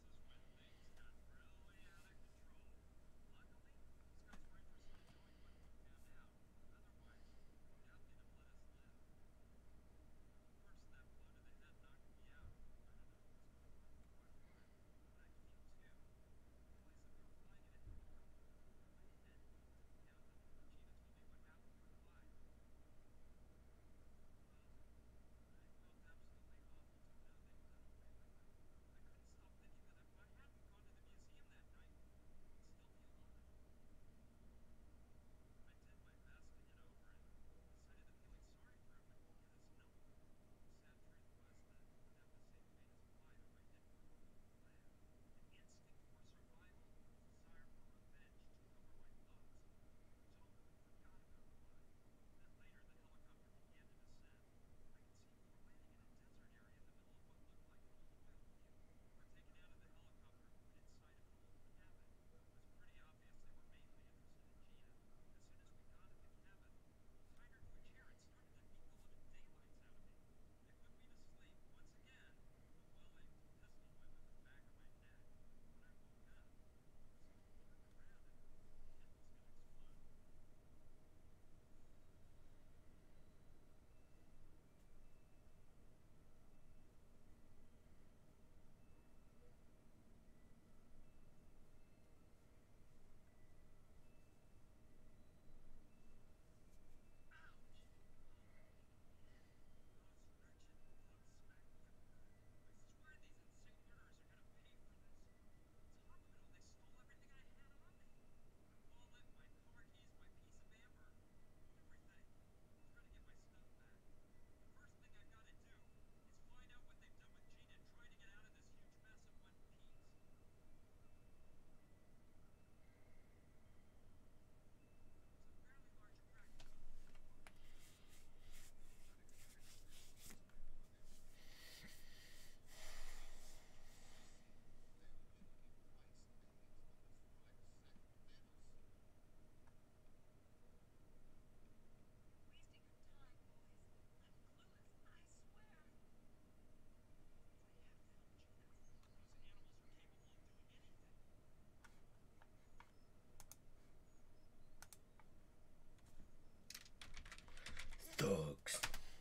Speaker 1: Thugs.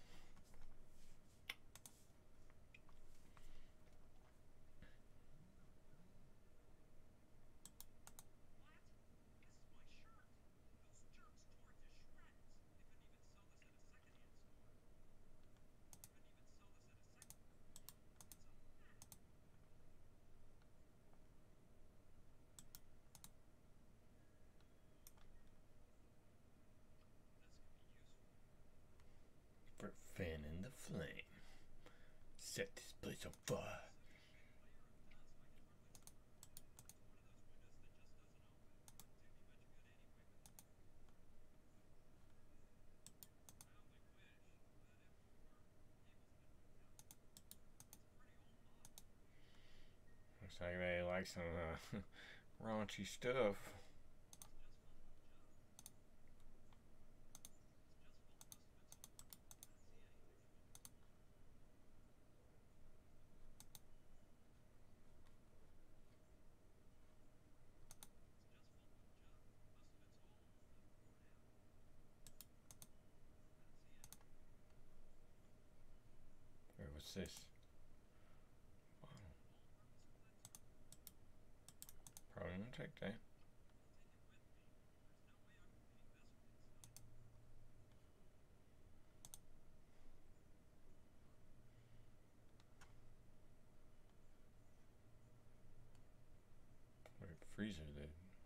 Speaker 1: For fanning the flame. Set this place on fire. Looks like they like some raunchy stuff. Wait, what's this? Probably gonna take that. freezer lid.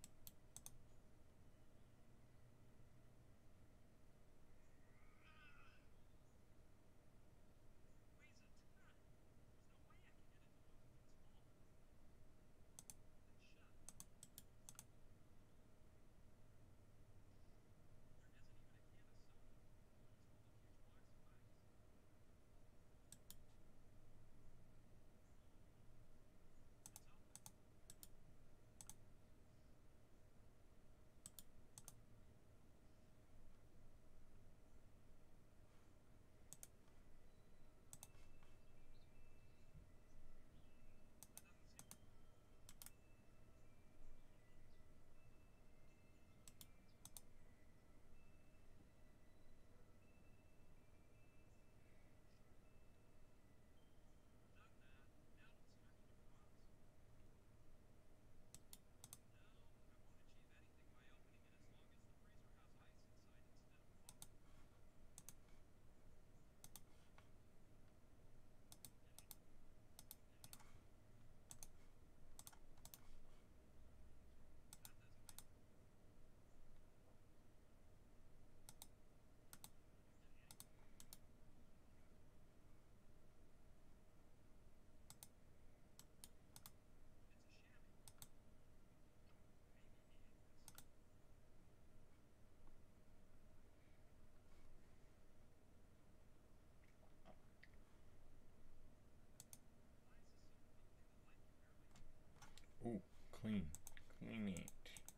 Speaker 1: Ooh, clean. Clean it.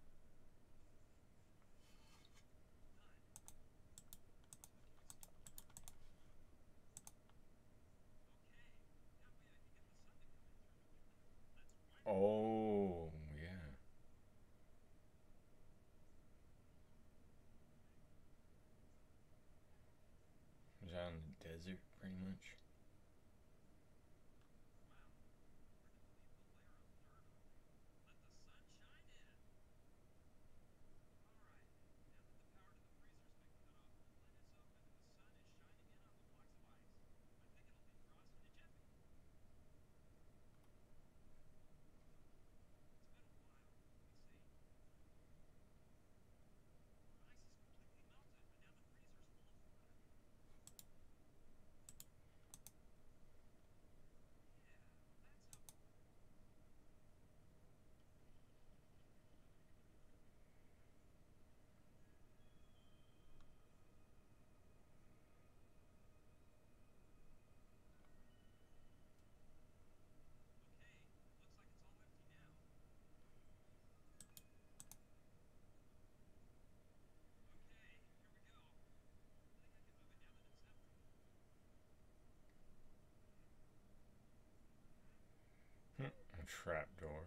Speaker 1: Oh, yeah. Is that in the desert, pretty much? A trap door.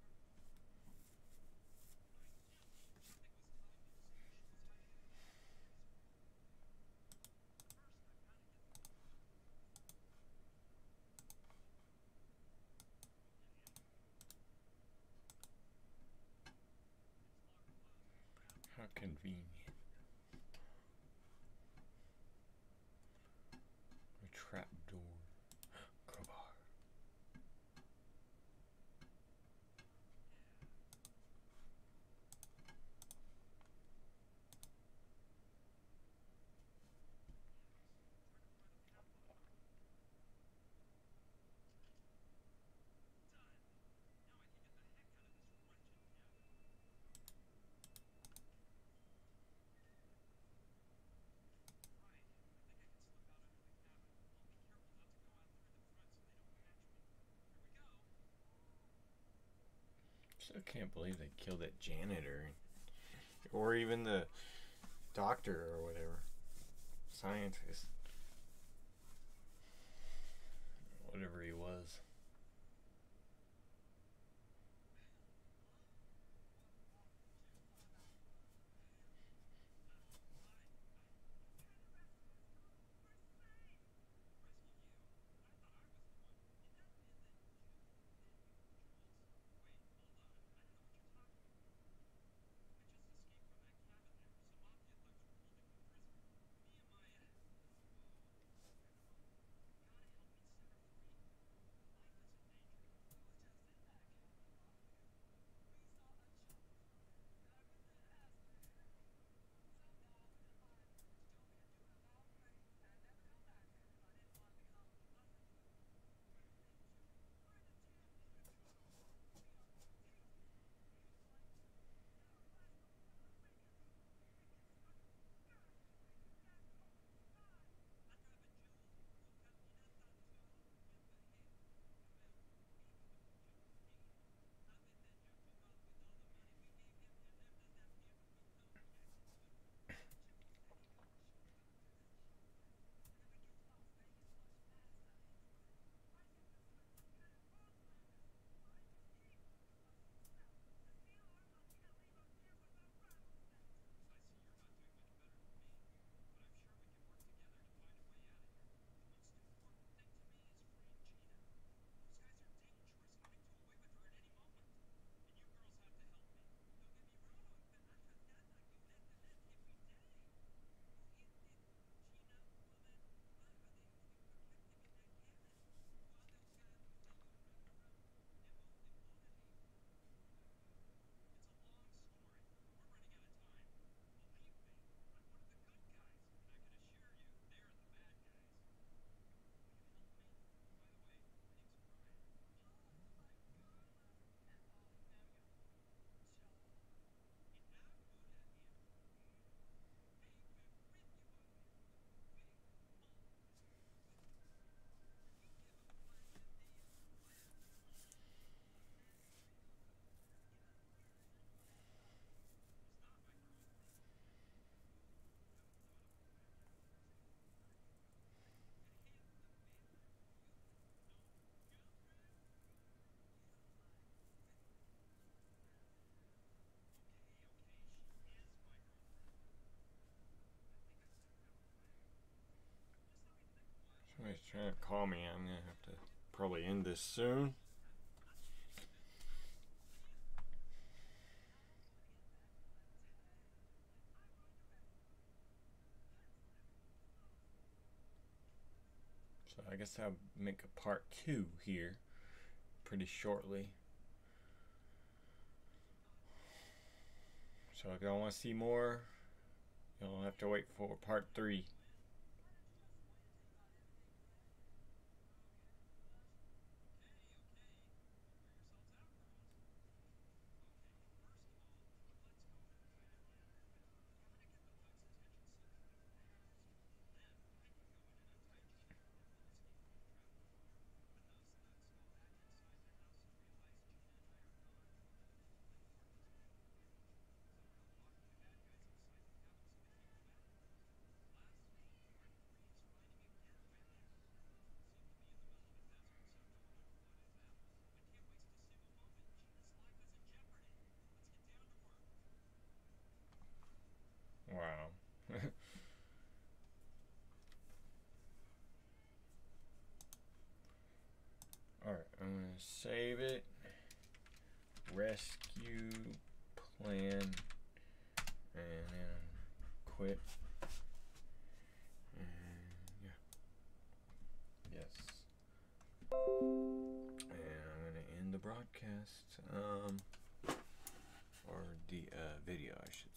Speaker 1: How convenient. A trap door. Crowbar. Still can't believe they killed that janitor. Or even the doctor or whatever. Scientist. Whatever he was. Somebody's trying to call me. I'm gonna have to probably end this soon. So I guess I'll make a part 2 here pretty shortly. So if y'all want to see more, you'll have to wait for part 3. Wow. Alright, I'm going to save it. Rescue plan. And then quit. And yeah. Yes. And I'm going to end the broadcast. Or the video, I should